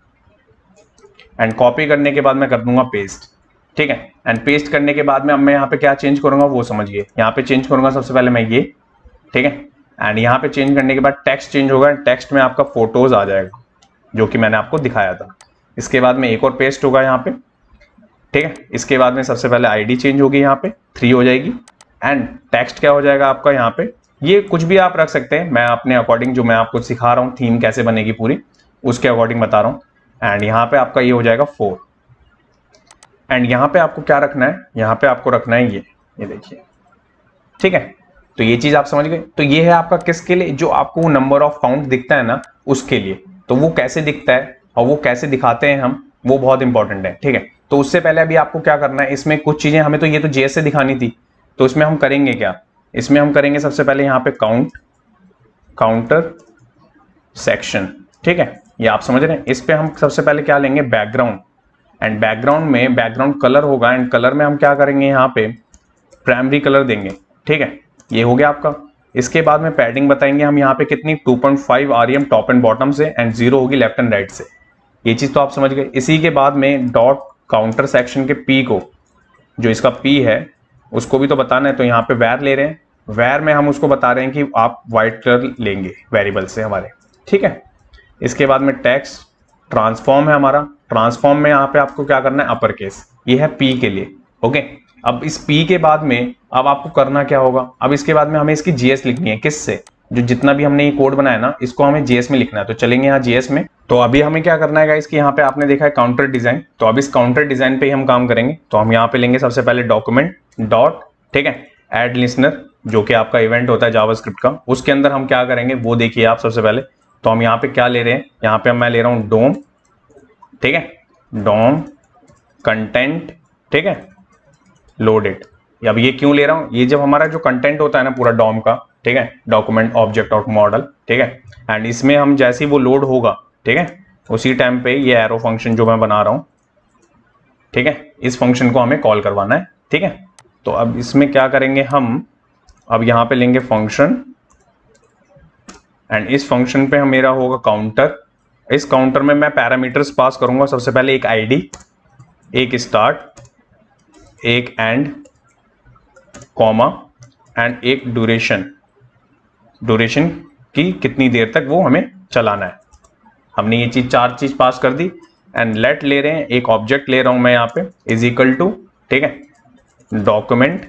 एंड कॉपी करने के बाद मैं कर दूंगा पेस्ट, ठीक है। एंड पेस्ट करने के बाद में अब मैं यहाँ पे क्या चेंज करूंगा वो समझिए। यहाँ पे चेंज करूंगा सबसे पहले मैं ये, ठीक है। एंड यहाँ पे चेंज करने के बाद टेक्स्ट चेंज होगा, टेक्स्ट में आपका फोटोज आ जाएगा जो कि मैंने आपको दिखाया था। इसके बाद में एक और पेस्ट होगा यहाँ पे, ठीक है। इसके बाद में सबसे पहले आईडी चेंज होगी, यहाँ पे 3 हो जाएगी। एंड टेक्स्ट क्या हो जाएगा आपका यहाँ पे, ये कुछ भी आप रख सकते हैं, मैं अपने अकॉर्डिंग जो मैं आपको सिखा रहा हूँ थीम कैसे बनेगी पूरी उसके अकॉर्डिंग बता रहा हूँ। एंड यहाँ पे आपका ये हो जाएगा 4। एंड यहाँ पे आपको क्या रखना है, यहाँ पे आपको रखना है ये देखिए, ठीक है। तो ये चीज आप समझ गए। तो ये है आपका किसके लिए, जो आपको नंबर ऑफ काउंट दिखता है ना उसके लिए। तो वो कैसे दिखता है और वो कैसे दिखाते हैं हम, वो बहुत इंपॉर्टेंट है, ठीक है। तो उससे पहले अभी आपको क्या करना है, इसमें कुछ चीजें हमें तो ये तो JS से दिखानी थी, तो इसमें हम करेंगे क्या, इसमें हम करेंगे सबसे पहले यहाँ पे काउंटर सेक्शन, ठीक है। ये आप समझ रहे हैं। इस पे हम सबसे पहले क्या लेंगे, बैकग्राउंड। एंड बैकग्राउंड में बैकग्राउंड कलर होगा, एंड कलर में हम क्या करेंगे, यहाँ पे प्राइमरी कलर देंगे, ठीक है। ये हो गया आपका। इसके बाद में पैडिंग बताएंगे हम यहाँ पे कितनी, 2.5 REM टॉप एंड बॉटम से, एंड 0 होगी लेफ्ट एंड राइट से। ये चीज तो आप समझ गए। इसी के बाद में डॉट काउंटर सेक्शन के P को, जो इसका P है उसको भी तो बताना है, तो यहाँ पे वैर ले रहे हैं। वैर में हम उसको बता रहे हैं कि आप व्हाइट कलर लेंगे वेरिएबल से हमारे, ठीक है। इसके बाद में टेक्स्ट ट्रांसफॉर्म है हमारा, ट्रांसफॉर्म में यहाँ पे आपको क्या करना है, अपर केस, ये है P के लिए, ओके। अब इस P के बाद में अब आपको करना क्या होगा, अब इसके बाद में हमें इसकी JS लिखनी है, किससे, जो जितना भी हमने ये कोड बनाया ना इसको हमें JS में लिखना है। तो चलेंगे यहाँ JS में। तो अभी हमें क्या करना है गाइस कि यहाँ पे आपने देखा है काउंटर डिजाइन, तो अब इस काउंटर डिजाइन पे ही हम काम करेंगे। तो हम यहाँ पे लेंगे सबसे पहले डॉक्यूमेंट डॉट, ठीक है, ऐड लिसनर, जो कि आपका इवेंट होता है जावास्क्रिप्ट का, उसके अंदर हम क्या करेंगे वो देखिए आप सबसे पहले। तो हम यहाँ पे क्या ले रहे हैं, यहाँ पे मैं ले रहा हूँ डोम, ठीक है, डोम कंटेंट, ठीक है, लोडेड। अब ये क्यों ले रहा हूँ, ये जब हमारा जो कंटेंट होता है ना पूरा डॉम का, ठीक है, डॉक्यूमेंट ऑब्जेक्ट और मॉडल, ठीक है। एंड इसमें हम जैसे ही वो लोड होगा, ठीक है, उसी टाइम पे ये एरो फंक्शन जो मैं बना रहा हूँ, ठीक है, इस फंक्शन को हमें कॉल करवाना है, ठीक है। तो अब इसमें क्या करेंगे हम, अब यहाँ पे लेंगे फंक्शन, एंड इस फंक्शन पे मेरा होगा काउंटर। इस काउंटर में मैं पैरामीटर्स पास करूंगा, सबसे पहले एक आईडी, एक स्टार्ट, एक एंड, कॉमा, एंड एक ड्यूरेशन, ड्यूरेशन की कितनी देर तक वो हमें चलाना है। हमने ये चीज 4 चीज पास कर दी। एंड लेट ले रहे हैं, एक ऑब्जेक्ट ले रहा हूं मैं यहाँ पे, इज इक्वल टू, ठीक है, document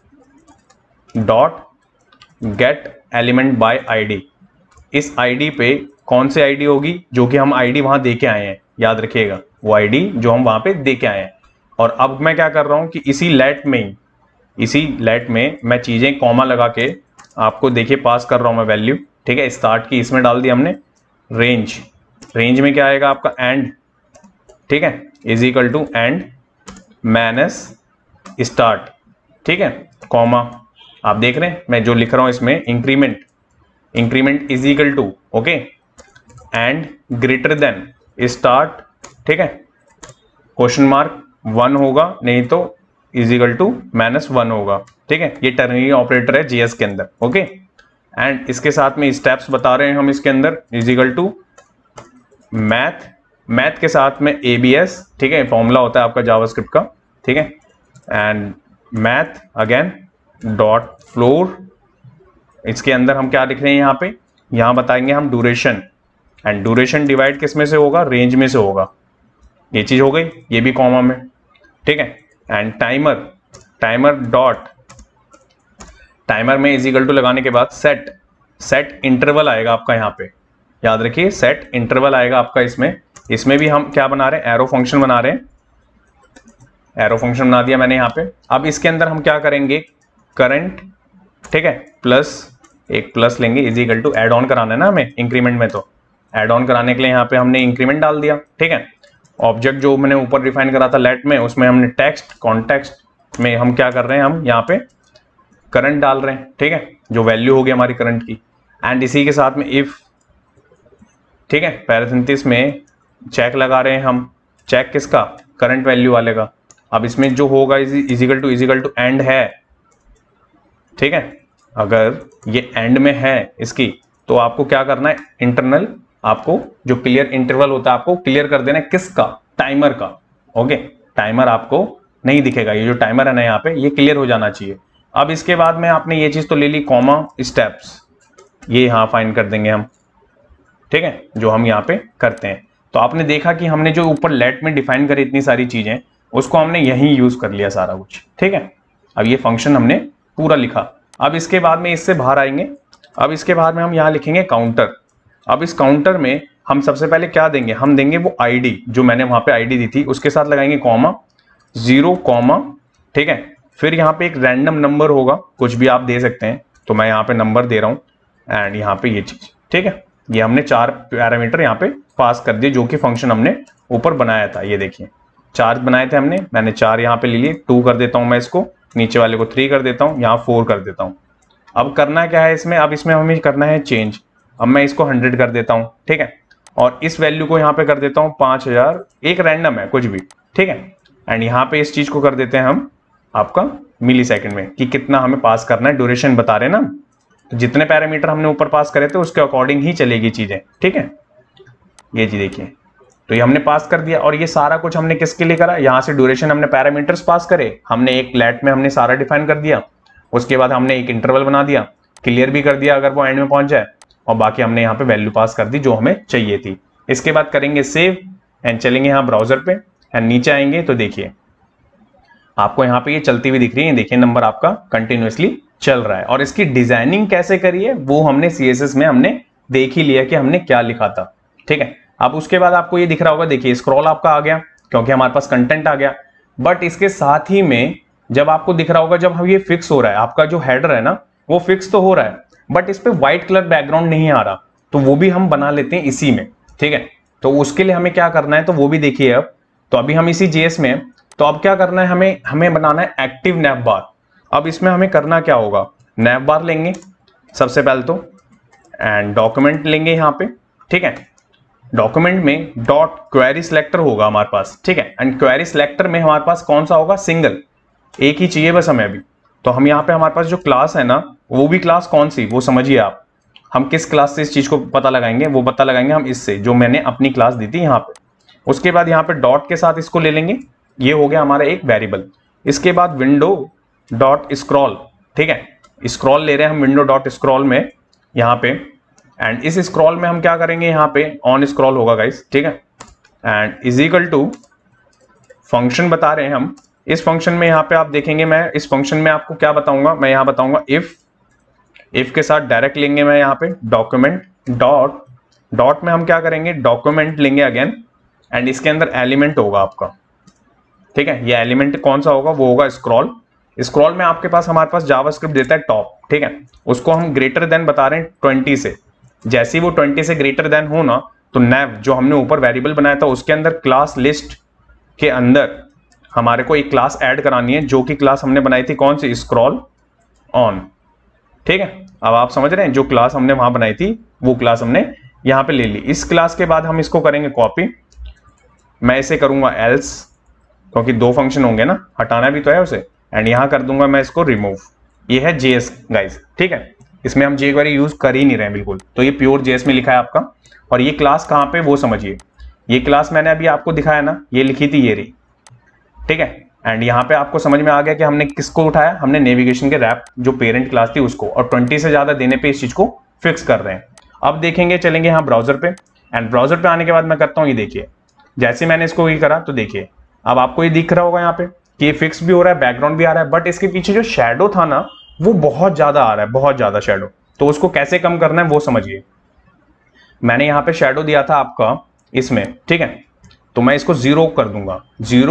dot get element by ID. इस आईडी पे कौन सी आईडी होगी, जो कि हम आईडी वहां दे के आए हैं, याद रखिएगा वो आईडी जो हम वहां पे दे के आए हैं। और अब मैं क्या कर रहा हूं कि इसी लेट में मैं चीजें कॉमा लगा के आपको देखिए पास कर रहा हूं मैं वैल्यू, ठीक है। स्टार्ट की इसमें डाल दी हमने, रेंज में क्या आएगा आपका एंड, ठीक है, is equal to end minus start, ठीक है, कॉमा। आप देख रहे हैं मैं जो लिख रहा हूं इसमें, increment is equal to, okay, and greater than start, ठीक है, क्वेश्चन मार्क 1 होगा, नहीं तो इज इक्वल टू -1 होगा, ठीक है। ये टर्नरी ऑपरेटर है JS के अंदर, ओके। एंड इसके साथ में स्टेप्स बता रहे हैं हम इसके अंदर, इज इक्वल टू मैथ के साथ में ABS, ठीक है, फॉर्मूला होता है आपका जावास्क्रिप्ट का, ठीक है। And math again dot floor, इसके अंदर हम क्या लिख रहे हैं, यहाँ बताएंगे हम ड्यूरेशन, एंड ड्यूरेशन डिवाइड किस में से होगा, रेंज में से होगा। ये चीज हो गई, ये भी कॉमा में, ठीक है। एंड टाइमर डॉट, टाइमर में इज इक्वल टू लगाने के बाद सेट इंटरवल आएगा आपका, यहाँ पे याद रखिए सेट इंटरवल आएगा आपका। इसमें भी हम क्या बना रहे हैं, एरो फंक्शन बना रहे हैं, एरो फंक्शन बना दिया मैंने यहाँ पे। अब इसके अंदर हम क्या करेंगे, करंट, ठीक है, एक प्लस लेंगे, is equal to add on कराना है ना हमें इंक्रीमेंट में, तो एड ऑन कराने के लिए यहाँ पे हमने इंक्रीमेंट डाल दिया, ठीक है। ऑब्जेक्ट जो मैंने ऊपर डिफाइन करा था लेट में, उसमें हमने टेक्स्ट, कॉन्टेक्स्ट में हम क्या कर रहे हैं, हम यहाँ पे करंट डाल रहे हैं, ठीक है। जो वैल्यू होगी हमारी करंट की, एंड इसी के साथ में इफ, ठीक है, पैरेंथेसिस में चेक लगा रहे हैं हम, चेक किसका, करंट वैल्यू वाले का। अब इसमें जो होगा इजिकल टू एंड है, ठीक है, अगर ये एंड में है इसकी, तो आपको क्या करना है, इंटरनल आपको जो क्लियर इंटरवल होता है आपको क्लियर कर देना है, किसका, टाइमर का। ओके, टाइमर आपको नहीं दिखेगा, ये जो टाइमर है ना यहाँ पे, ये क्लियर हो जाना चाहिए। अब इसके बाद में आपने ये चीज तो ले ली, कॉमा स्टेप्स, ये यहाँ फाइंड कर देंगे हम, ठीक है, जो हम यहाँ पे करते हैं। तो आपने देखा कि हमने जो ऊपर लेट में डिफाइन करी इतनी सारी चीजें, उसको हमने यहीं यूज कर लिया सारा कुछ, ठीक है। अब ये फंक्शन हमने पूरा लिखा। अब इसके बाद में इससे बाहर आएंगे, अब इसके बाद में हम यहाँ लिखेंगे काउंटर। अब इस काउंटर में हम सबसे पहले क्या देंगे, हम देंगे वो आईडी जो मैंने वहां पे आईडी दी थी, उसके साथ लगाएंगे कॉमा, 0 कॉमा, ठीक है। फिर यहाँ पे एक रैंडम नंबर होगा, कुछ भी आप दे सकते हैं, तो मैं यहाँ पे नंबर दे रहा हूँ, एंड यहाँ पे ये चीज, ठीक है। ये हमने 4 पैरामीटर यहाँ पे पास कर दिए, जो कि फंक्शन हमने ऊपर बनाया था। ये देखिए 4 बनाए थे हमने, मैंने 4 यहाँ पे ले लिए, 2 कर देता हूँ मैं इसको, नीचे वाले को 3 कर देता हूँ, यहाँ 4 कर देता हूँ। अब करना क्या है इसमें, अब इसमें हमें करना है चेंज। अब मैं इसको 100 कर देता हूँ, ठीक है, और इस वैल्यू को यहाँ पे कर देता हूँ 5000, एक रैंडम है कुछ भी, ठीक है। एंड यहाँ पे इस चीज को कर देते हैं हम आपका मिली सेकेंड में, कि कितना हमें पास करना है, ड्यूरेशन बता रहे हैं ना, तो जितने पैरामीटर हमने ऊपर पास करे थे उसके अकॉर्डिंग ही चलेगी चीजें, ठीक है। ये जी देखिए, तो ये हमने पास कर दिया, और ये सारा कुछ हमने किसके लिए करा, यहाँ से ड्यूरेशन हमने पैरामीटर्स पास करे, हमने एक लेट में हमने सारा डिफाइन कर दिया, उसके बाद हमने एक इंटरवल बना दिया, क्लियर भी कर दिया अगर वो एंड में पहुंच जाए, और बाकी हमने यहाँ पे वैल्यू पास कर दी जो हमें चाहिए थी। इसके बाद करेंगे सेव, एंड चलेंगे यहाँ ब्राउजर पे, एंड नीचे आएंगे तो देखिए आपको यहाँ पे ये चलती हुई दिख रही है, देखिए नंबर आपका कंटिन्यूअसली चल रहा है। और इसकी डिजाइनिंग कैसे करी है वो हमने CSS में हमने देख ही लिया कि हमने क्या लिखा था, ठीक है। अब उसके बाद आपको ये दिख रहा होगा, देखिए स्क्रॉल आपका आ गया क्योंकि हमारे पास कंटेंट आ गया, बट इसके साथ ही में जब आपको दिख रहा होगा, जब हम ये फिक्स हो रहा है, आपका जो हेडर है ना वो फिक्स तो हो रहा है, बट इस पे व्हाइट कलर बैकग्राउंड नहीं आ रहा, तो वो भी हम बना लेते हैं इसी में, ठीक है। तो उसके लिए हमें क्या करना है, तो वो भी देखिए। अब तो अभी हम इसी JS में, तो अब क्या करना है, हमें बनाना है एक्टिव नैव बार। अब इसमें हमें करना क्या होगा, नैव बार लेंगे सबसे पहले तो, एंड डॉक्यूमेंट लेंगे यहाँ पे, ठीक है। डॉक्यूमेंट में डॉट क्वेरी सिलेक्टर होगा हमारे पास, ठीक है, एंड क्वेरी सिलेक्टर में हमारे पास कौन सा होगा, सिंगल, एक ही चाहिए बस हमें अभी। तो हम यहाँ पे हमारे पास जो क्लास है ना, वो भी क्लास कौन सी, वो समझिए आप, हम किस क्लास से इस चीज को पता लगाएंगे, वो पता लगाएंगे हम इससे, जो मैंने अपनी क्लास दी थी यहाँ पे। उसके बाद यहाँ पे डॉट के साथ इसको ले लेंगे, ये हो गया हमारा एक वेरिएबल। इसके बाद विंडो डॉट स्क्रॉल, ठीक है, स्क्रॉल ले रहे हैं हम विंडो डॉट स्क्रॉल में यहाँ पे, एंड इस स्क्रॉल में हम क्या करेंगे, यहाँ पे ऑन स्क्रॉल होगा गाइस, ठीक है, and is equal to function बता रहे हैं हम। इस फंक्शन में यहाँ पे आप देखेंगे, मैं इस फंक्शन में आपको क्या बताऊंगा, मैं यहाँ बताऊंगा इफ के साथ डायरेक्ट लेंगे मैं यहाँ पे डॉक्यूमेंट डॉट में हम क्या करेंगे, डॉक्यूमेंट लेंगे अगेन, एंड इसके अंदर एलिमेंट होगा आपका, ठीक है। ये एलिमेंट कौन सा होगा, वो होगा स्क्रॉल। स्क्रॉल में आपके पास हमारे पास जावास्क्रिप्ट देता है टॉप, ठीक है, उसको हम ग्रेटर देन बता रहे हैं 20 से। जैसे ही वो 20 से ग्रेटर देन हो ना, तो नैव जो हमने ऊपर वेरिएबल बनाया था उसके अंदर क्लास लिस्ट के अंदर हमारे को एक क्लास ऐड करानी है, जो कि क्लास हमने बनाई थी कौन सी, स्क्रॉल ऑन, ठीक है। अब आप समझ रहे हैं, जो क्लास हमने वहां बनाई थी वो क्लास हमने यहाँ पे ले ली। इस क्लास के बाद हम इसको करेंगे कॉपी, मैं इसे करूंगा एल्स, क्योंकि 2 फंक्शन होंगे ना, हटाना भी तो है उसे, एंड यहां कर दूंगा मैं इसको रिमूव। ये है JS गाइस, ठीक है, इसमें हम jQuery यूज कर ही नहीं रहे हैं बिल्कुल, तो ये प्योर JS में लिखा है आपका। और ये क्लास कहाँ पे वो समझिए, ये क्लास मैंने अभी आपको दिखाया ना, ये लिखी थी ये रही, ठीक है। एंड यहाँ पे आपको समझ में आ गया कि हमने किसको उठाया, हमने नेविगेशन के रैप जो पेरेंट क्लास थी उसको, और 20 से ज्यादा देने पे इस चीज को फिक्स कर रहे हैं। अब देखेंगे, चलेंगे यहाँ ब्राउजर पे, एंड ब्राउजर पे आने के बाद मैं करता हूँ, ये देखिए जैसे मैंने इसको ये करा, तो देखिए अब आपको ये दिख रहा होगा यहाँ पे कि ये फिक्स भी हो रहा है, बैकग्राउंड भी आ रहा है, बट इसके पीछे जो शेडो था ना वो बहुत ज्यादा आ रहा है, बहुत ज्यादा शेडो। तो उसको कैसे कम करना है वो समझिए। मैंने यहाँ पे शेडो दिया था आपका इसमें, ठीक है, तो मैं इसको 0 कर दूंगा,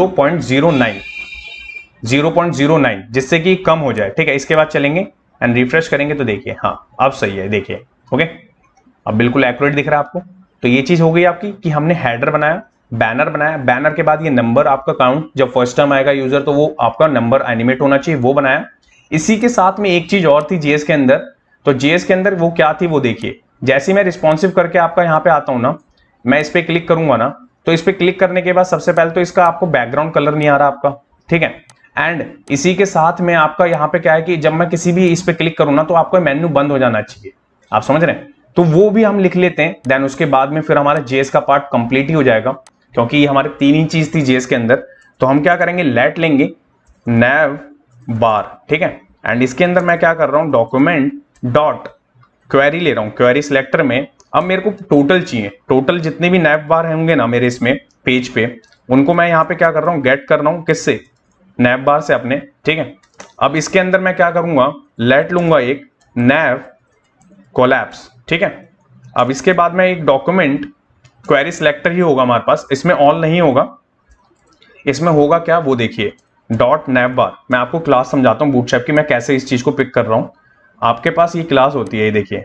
0.09, जिससे कि कम हो जाए, ठीक है। इसके बाद चलेंगे एंड रिफ्रेश करेंगे तो देखिए, हाँ अब सही है, देखिए ओके, अब बिल्कुल एक्यूरेट दिख रहा है आपको। तो ये चीज हो गई आपकी कि हमने हेडर बनाया, बैनर बनाया, बैनर के बाद ये नंबर आपका काउंट, जब फर्स्ट टाइम आएगा यूजर तो वो आपका नंबर एनिमेट होना चाहिए, वो बनाया। इसी के साथ में एक चीज और थी JS के अंदर, तो जेएस के अंदर वो क्या थी वो देखिए। जैसे मैं रिस्पॉन्सिव करके आपका यहाँ पे आता हूँ ना, मैं इस पे क्लिक करूंगा ना, तो इस पे क्लिक करने के बाद सबसे पहले तो इसका आपको बैकग्राउंड कलर नहीं आ रहा आपका, ठीक है। एंड इसी के साथ में आपका यहाँ पे क्या है कि जब मैं किसी भी इस पे क्लिक करूँ ना, तो आपका मेन्यू बंद हो जाना चाहिए, आप समझ रहे हैं। तो वो भी हम लिख लेते हैं, देन उसके बाद में फिर हमारा जेएस का पार्ट कंप्लीट ही हो जाएगा, क्योंकि ये हमारे 3 ही चीज थी जेएस के अंदर। तो हम क्या करेंगे, लेट लेंगे nav बार, ठीक है। एंड इसके अंदर मैं क्या कर रहा हूं, डॉक्यूमेंट डॉट क्वेरी ले रहा हूं, क्वेरी सिलेक्टर में। अब मेरे को टोटल चाहिए, टोटल जितने भी nav बार होंगे ना मेरे इसमें पेज पे, उनको मैं यहाँ पे क्या कर रहा हूँ, गेट कर रहा हूँ किससे, nav बार से अपने, ठीक है। अब इसके अंदर मैं क्या करूंगा, लेट लूंगा एक nav कोलैप्स, ठीक है। अब इसके बाद में एक डॉक्यूमेंट क्वेरी सिलेक्टर ही होगा हमारे पास, इसमें ऑल नहीं होगा, इसमें होगा क्या वो देखिए, डॉट nav बार। मैं आपको क्लास समझाता हूँ बूटस्ट्रैप की, मैं कैसे इस चीज को पिक कर रहा हूं। आपके पास ये क्लास होती है, ये देखिए,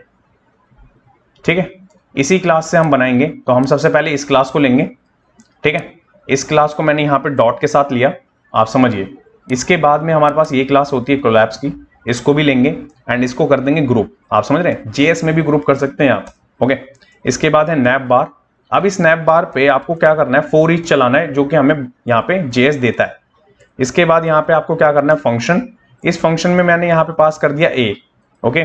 ठीक है। इसी क्लास से हम बनाएंगे, तो हम सबसे पहले इस क्लास को लेंगे, ठीक है। इस क्लास को मैंने यहाँ पे डॉट के साथ लिया, आप समझिए। इसके बाद में हमारे पास ये क्लास होती है कोलैप्स की, इसको भी लेंगे एंड इसको कर देंगे ग्रुप, आप समझ रहे हैं। जेएस में भी ग्रुप कर सकते हैं आप, ओके। इसके बाद है nav बार। अब इस nav बार पे आपको क्या करना है, फॉर ईच चलाना है, जो कि हमें यहाँ पे जेएस देता है। इसके बाद यहाँ पे आपको क्या करना है, फंक्शन। इस फंक्शन में मैंने यहाँ पे पास कर दिया a, ओके,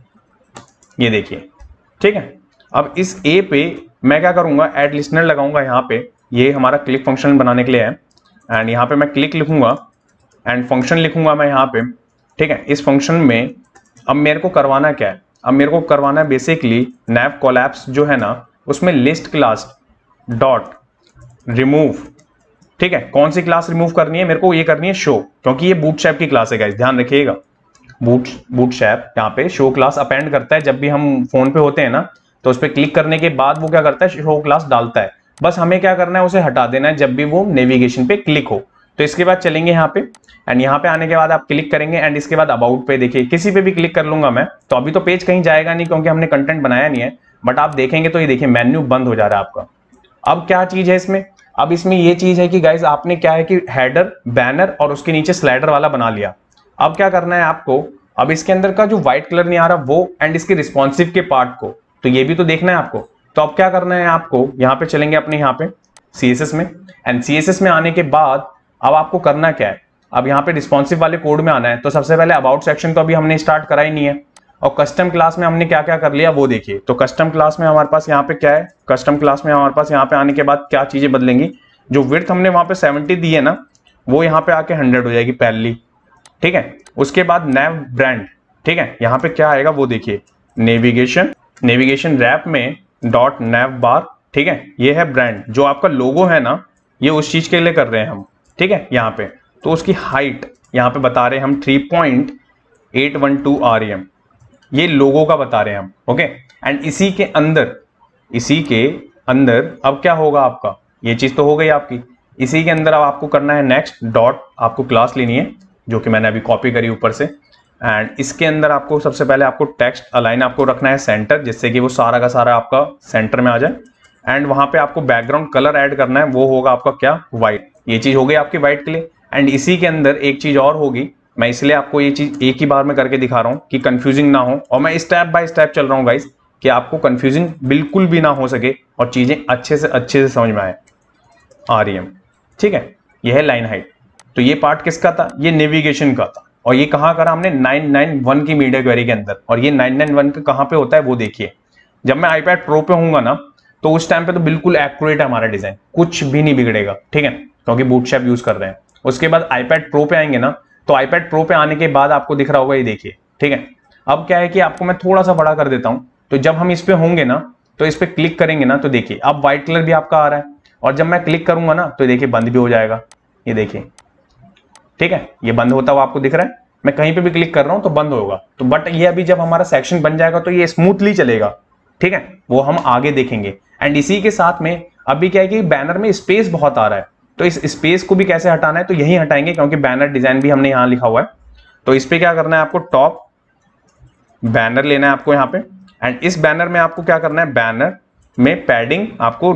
ये देखिए, ठीक है। अब इस a पे मैं क्या करूंगा, एड लिस्टनर लगाऊंगा यहाँ पे, ये हमारा क्लिक फंक्शन बनाने के लिए है। एंड यहाँ पे मैं क्लिक लिखूंगा एंड फंक्शन लिखूंगा मैं यहाँ पे, ठीक है। इस फंक्शन में अब मेरे को करवाना क्या है, अब मेरे को करवाना है बेसिकली nav कोलैप्स जो है ना, उसमें लिस्ट क्लास डॉट रिमूव, ठीक है। कौन सी क्लास रिमूव करनी है, मेरे को ये करनी है शो, क्योंकि ये बूटस्ट्रैप की क्लास है गाइस, ध्यान रखिएगा। बूटस्ट्रैप यहाँ पे शो क्लास अपेंड करता है, जब भी हम फोन पे होते हैं ना, तो उस पर क्लिक करने के बाद वो क्या करता है, शो क्लास डालता है। बस हमें क्या करना है, उसे हटा देना है जब भी वो नेविगेशन पे क्लिक हो। तो इसके बाद चलेंगे यहाँ पे, एंड यहाँ पे आने के बाद आप क्लिक करेंगे एंड इसके बाद अबाउट पे देखिए, किसी पे भी क्लिक कर लूंगा मैं, तो अभी तो पेज कहीं जाएगा नहीं क्योंकि हमने कंटेंट बनाया नहीं है, बट आप देखेंगे तो ये देखिए मेन्यू बंद हो जा रहा है आपका। अब क्या चीज है इसमें, अब इसमें ये चीज है कि गाइज आपने क्या है कि हेडर, बैनर और उसके नीचे स्लाइडर वाला बना लिया। अब क्या करना है आपको, अब इसके अंदर का जो व्हाइट कलर नहीं आ रहा वो, एंड इसके रिस्पॉन्सिव के पार्ट को, तो ये भी तो देखना है आपको। तो अब क्या करना है आपको, यहाँ पे चलेंगे अपने यहाँ पे CSS में, एंड CSS में आने के बाद अब आपको करना क्या है, अब यहाँ पे रिस्पॉन्सिव वाले कोड में आना है। तो सबसे पहले अबाउट सेक्शन तो अभी हमने स्टार्ट करा ही नहीं है, और कस्टम क्लास में हमने क्या क्या कर लिया वो देखिए। तो कस्टम क्लास में हमारे पास यहाँ पे क्या है, कस्टम क्लास में हमारे पास यहाँ पे आने के बाद क्या चीजें बदलेंगी, जो विड्थ हमने वहां पे 70 दी है ना, वो यहाँ पे आके 100 हो जाएगी पहली, ठीक है। उसके बाद nav ब्रांड, ठीक है, यहाँ पे क्या आएगा वो देखिए, नेविगेशन रैप में डॉट nav बार, ठीक है। ये है ब्रांड, जो आपका लोगो है ना, ये उस चीज के लिए कर रहे हैं हम, ठीक है। यहाँ पे तो उसकी हाइट यहाँ पे बता रहे हैं हम 3.812 REM, ये लोगो का बता रहे हैं हम, ओके। एंड इसी के अंदर अब क्या होगा आपका, ये चीज तो हो गई आपकी। इसी के अंदर अब आपको करना है नेक्स्ट डॉट, आपको क्लास लेनी है जो कि मैंने अभी कॉपी करी ऊपर से, एंड इसके अंदर आपको सबसे पहले आपको टेक्स्ट अलाइन आपको रखना है सेंटर, जिससे कि वो सारा का सारा आपका सेंटर में आ जाए। एंड वहां पे आपको बैकग्राउंड कलर ऐड करना है, वो होगा आपका क्या, व्हाइट। ये चीज हो गई आपकी व्हाइट के लिए। एंड इसी के अंदर एक चीज और होगी, मैं इसलिए आपको ये चीज एक ही बार में करके दिखा रहा हूँ कि कंफ्यूजिंग ना हो, और मैं स्टेप बाय स्टेप चल रहा हूँ गाइस, कि आपको कंफ्यूजिंग बिल्कुल भी ना हो सके और चीजें अच्छे से समझ में आए। REM, ठीक है, यह है लाइन हाइट। तो ये पार्ट किसका था, ये नेविगेशन का था, और ये कहाँ करा हमने 991 की मीडिया क्वेरी के अंदर। और ये 991 का कहाँ पे होता है वो देखिए, जब मैं iPad Pro पे होऊंगा ना, तो उस टाइम पे तो बिल्कुल एक्यूरेट है हमारा डिजाइन, कुछ भी नहीं बिगड़ेगा, ठीक है, क्योंकि बूटस्ट्रैप यूज कर रहे हैं। उसके बाद iPad Pro पे आएंगे ना, तो iPad Pro पे आने के बाद आपको दिख रहा होगा ये देखिए, ठीक है। अब क्या है कि आपको मैं थोड़ा सा बड़ा कर देता हूं, तो जब हम इस पे होंगे ना, तो इस पे क्लिक करेंगे ना, तो देखिए अब व्हाइट कलर भी आपका आ रहा है, और जब मैं क्लिक करूंगा ना, तो देखिए बंद भी हो जाएगा, ये देखिए, ठीक है, ये बंद होता हुआ आपको दिख रहा है। मैं कहीं पे भी क्लिक कर रहा हूं तो बंद होगा, तो बट ये अभी जब हमारा सेक्शन बन जाएगा तो ये स्मूथली चलेगा, ठीक है, वो हम आगे देखेंगे। एंड इसी के साथ में अभी क्या है कि बैनर में स्पेस बहुत आ रहा है, तो इस स्पेस को भी कैसे हटाना है, तो यही हटाएंगे, क्योंकि बैनर डिजाइन भी हमने यहां लिखा हुआ है। तो इस पे क्या करना है, आपको टॉप बैनर लेना है आपको यहाँ पे, एंड इस बैनर में आपको क्या करना है, बैनर में पैडिंग आपको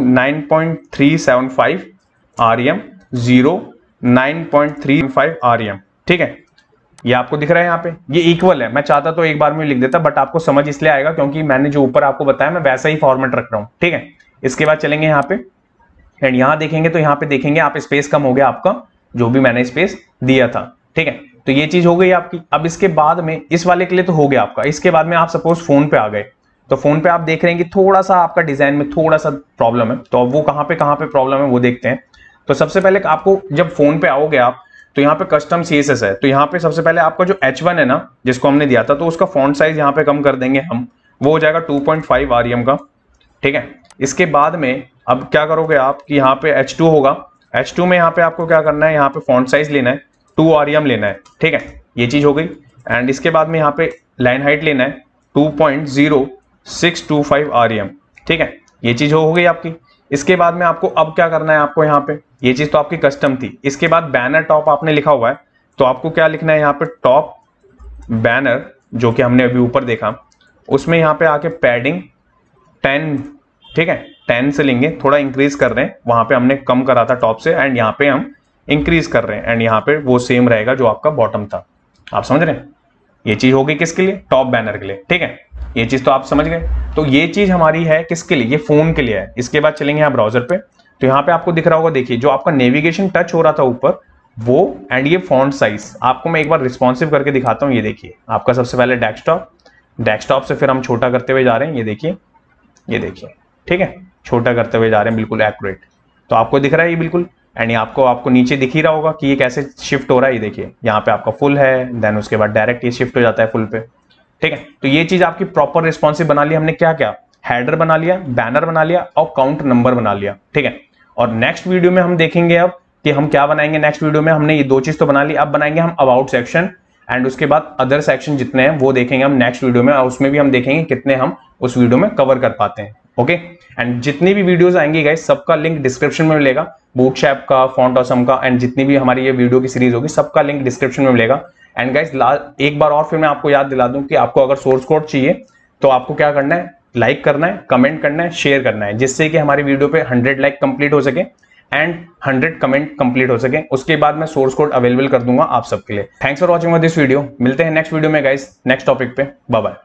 9.375 REM, 9.375 REM, ठीक है। ये आपको दिख रहा है यहाँ पे, ये इक्वल है। मैं चाहता तो एक बार में लिख देता, बट आपको समझ इसलिए आएगा क्योंकि मैंने जो ऊपर आपको बताया मैं वैसा ही फॉर्मेट रख रहा हूँ, ठीक है। इसके बाद चलेंगे यहाँ पे एंड यहाँ देखेंगे तो यहाँ पे देखेंगे आप स्पेस कम हो गया आपका, जो भी मैंने स्पेस दिया था, ठीक है। तो ये चीज हो गई आपकी। अब इसके बाद में इस वाले के लिए तो हो गया आपका। इसके बाद में आप सपोज फोन पे आ गए, तो फोन पे आप देख रहे हैं कि थोड़ा सा आपका डिजाइन में थोड़ा सा प्रॉब्लम है। तो अब वो कहाँ पे प्रॉब्लम है वो देखते हैं। तो सबसे पहले आपको जब फोन पे आओगे आप, तो यहाँ पे कस्टम CSS है। तो यहाँ पे सबसे पहले आपका जो H1 है ना, जिसको हमने दिया था, तो उसका फॉन्ट साइज यहाँ पे कम कर देंगे हम, वो हो जाएगा 2.5 REM का, ठीक है। इसके बाद में अब क्या करोगे आप कि यहाँ पे H2 होगा। H2 में यहाँ पे आपको क्या करना है, यहाँ पे फॉन्ट साइज लेना है, 2 REM लेना है, ठीक है। ये चीज हो गई। एंड इसके बाद में यहाँ पे लाइन हाइट लेना है 2.0625 REM, ठीक है। ये चीज हो गई आपकी। इसके बाद में आपको अब क्या करना है, आपको यहाँ पे ये चीज तो आपकी कस्टम थी। इसके बाद बैनर टॉप आपने लिखा हुआ है, तो आपको क्या लिखना है यहाँ पे, टॉप बैनर, जो कि हमने अभी ऊपर देखा, उसमें यहाँ पे आके पैडिंग 10, ठीक है, 10 से लेंगे, थोड़ा इंक्रीज कर रहे हैं। वहां पे हमने कम करा था टॉप से एंड यहाँ पे हम इंक्रीज कर रहे हैं एंड यहाँ पे वो सेम रहेगा जो आपका बॉटम था। आप समझ रहे हैं? ये चीज होगी किसके लिए, टॉप बैनर के लिए, ठीक है। ये चीज तो आप समझ गए। तो ये चीज हमारी है किसके लिए, ये फोन के लिए है। इसके बाद चलेंगे यहाँ ब्राउजर पे, तो यहाँ पे आपको दिख रहा होगा, देखिए जो आपका नेविगेशन टच हो रहा था ऊपर वो, एंड ये फॉन्ट साइज आपको मैं एक बार रिस्पॉन्सिव करके दिखाता हूँ। ये देखिए आपका सबसे पहले डेस्कटॉप से फिर हम छोटा करते हुए जा रहे हैं। ये देखिए, ठीक है, छोटा करते हुए जा रहे हैं, बिल्कुल एक्यूरेट। तो आपको दिख रहा है ये बिल्कुल, एंड ये आपको नीचे दिख ही रहा होगा कि ये कैसे शिफ्ट हो रहा है। ये देखिए यहाँ पे आपका फुल है, देन उसके बाद डायरेक्ट ये शिफ्ट हो जाता है फुल पे, ठीक है। तो ये चीज आपकी प्रॉपर रिस्पॉन्सिव बना लिया हमने। क्या हेडर बना लिया, बैनर बना लिया और काउंट नंबर बना लिया, ठीक है। और नेक्स्ट वीडियो में हम देखेंगे अब कि हम क्या बनाएंगे। नेक्स्ट वीडियो में हमने ये 2 चीज तो बना ली, अब बनाएंगे हम अबाउट सेक्शन एंड उसके बाद अदर सेक्शन जितने हैं वो देखेंगे हम नेक्स्ट वीडियो में, और उसमें भी हम देखेंगे कितने हम उस वीडियो में कवर कर पाते हैं, ओके। एंड जितनी भी वीडियोस आएंगी गाइस, सबका लिंक डिस्क्रिप्शन में मिलेगा, बूटस्ट्रैप का, फॉन्ट ऑसम का, एंड जितनी भी हमारी ये वीडियो की सीरीज होगी सबका लिंक डिस्क्रिप्शन में मिलेगा। एंड गाइस एक बार और फिर मैं आपको याद दिला दूं कि आपको अगर सोर्स कोड चाहिए तो आपको क्या करना है, लाइक करना है, कमेंट करना है, शेयर करना है, जिससे कि हमारी वीडियो पे 100 लाइक कंप्लीट हो सके एंड 100 कमेंट कंप्लीट हो सके। उसके बाद मैं सोर्स कोड अवेलेबल कर दूंगा आप सबके लिए। Thanks for watching this video. मिलते हैं नेक्स्ट वीडियो में गाइस, नेक्स्ट टॉपिक पे। Bye bye.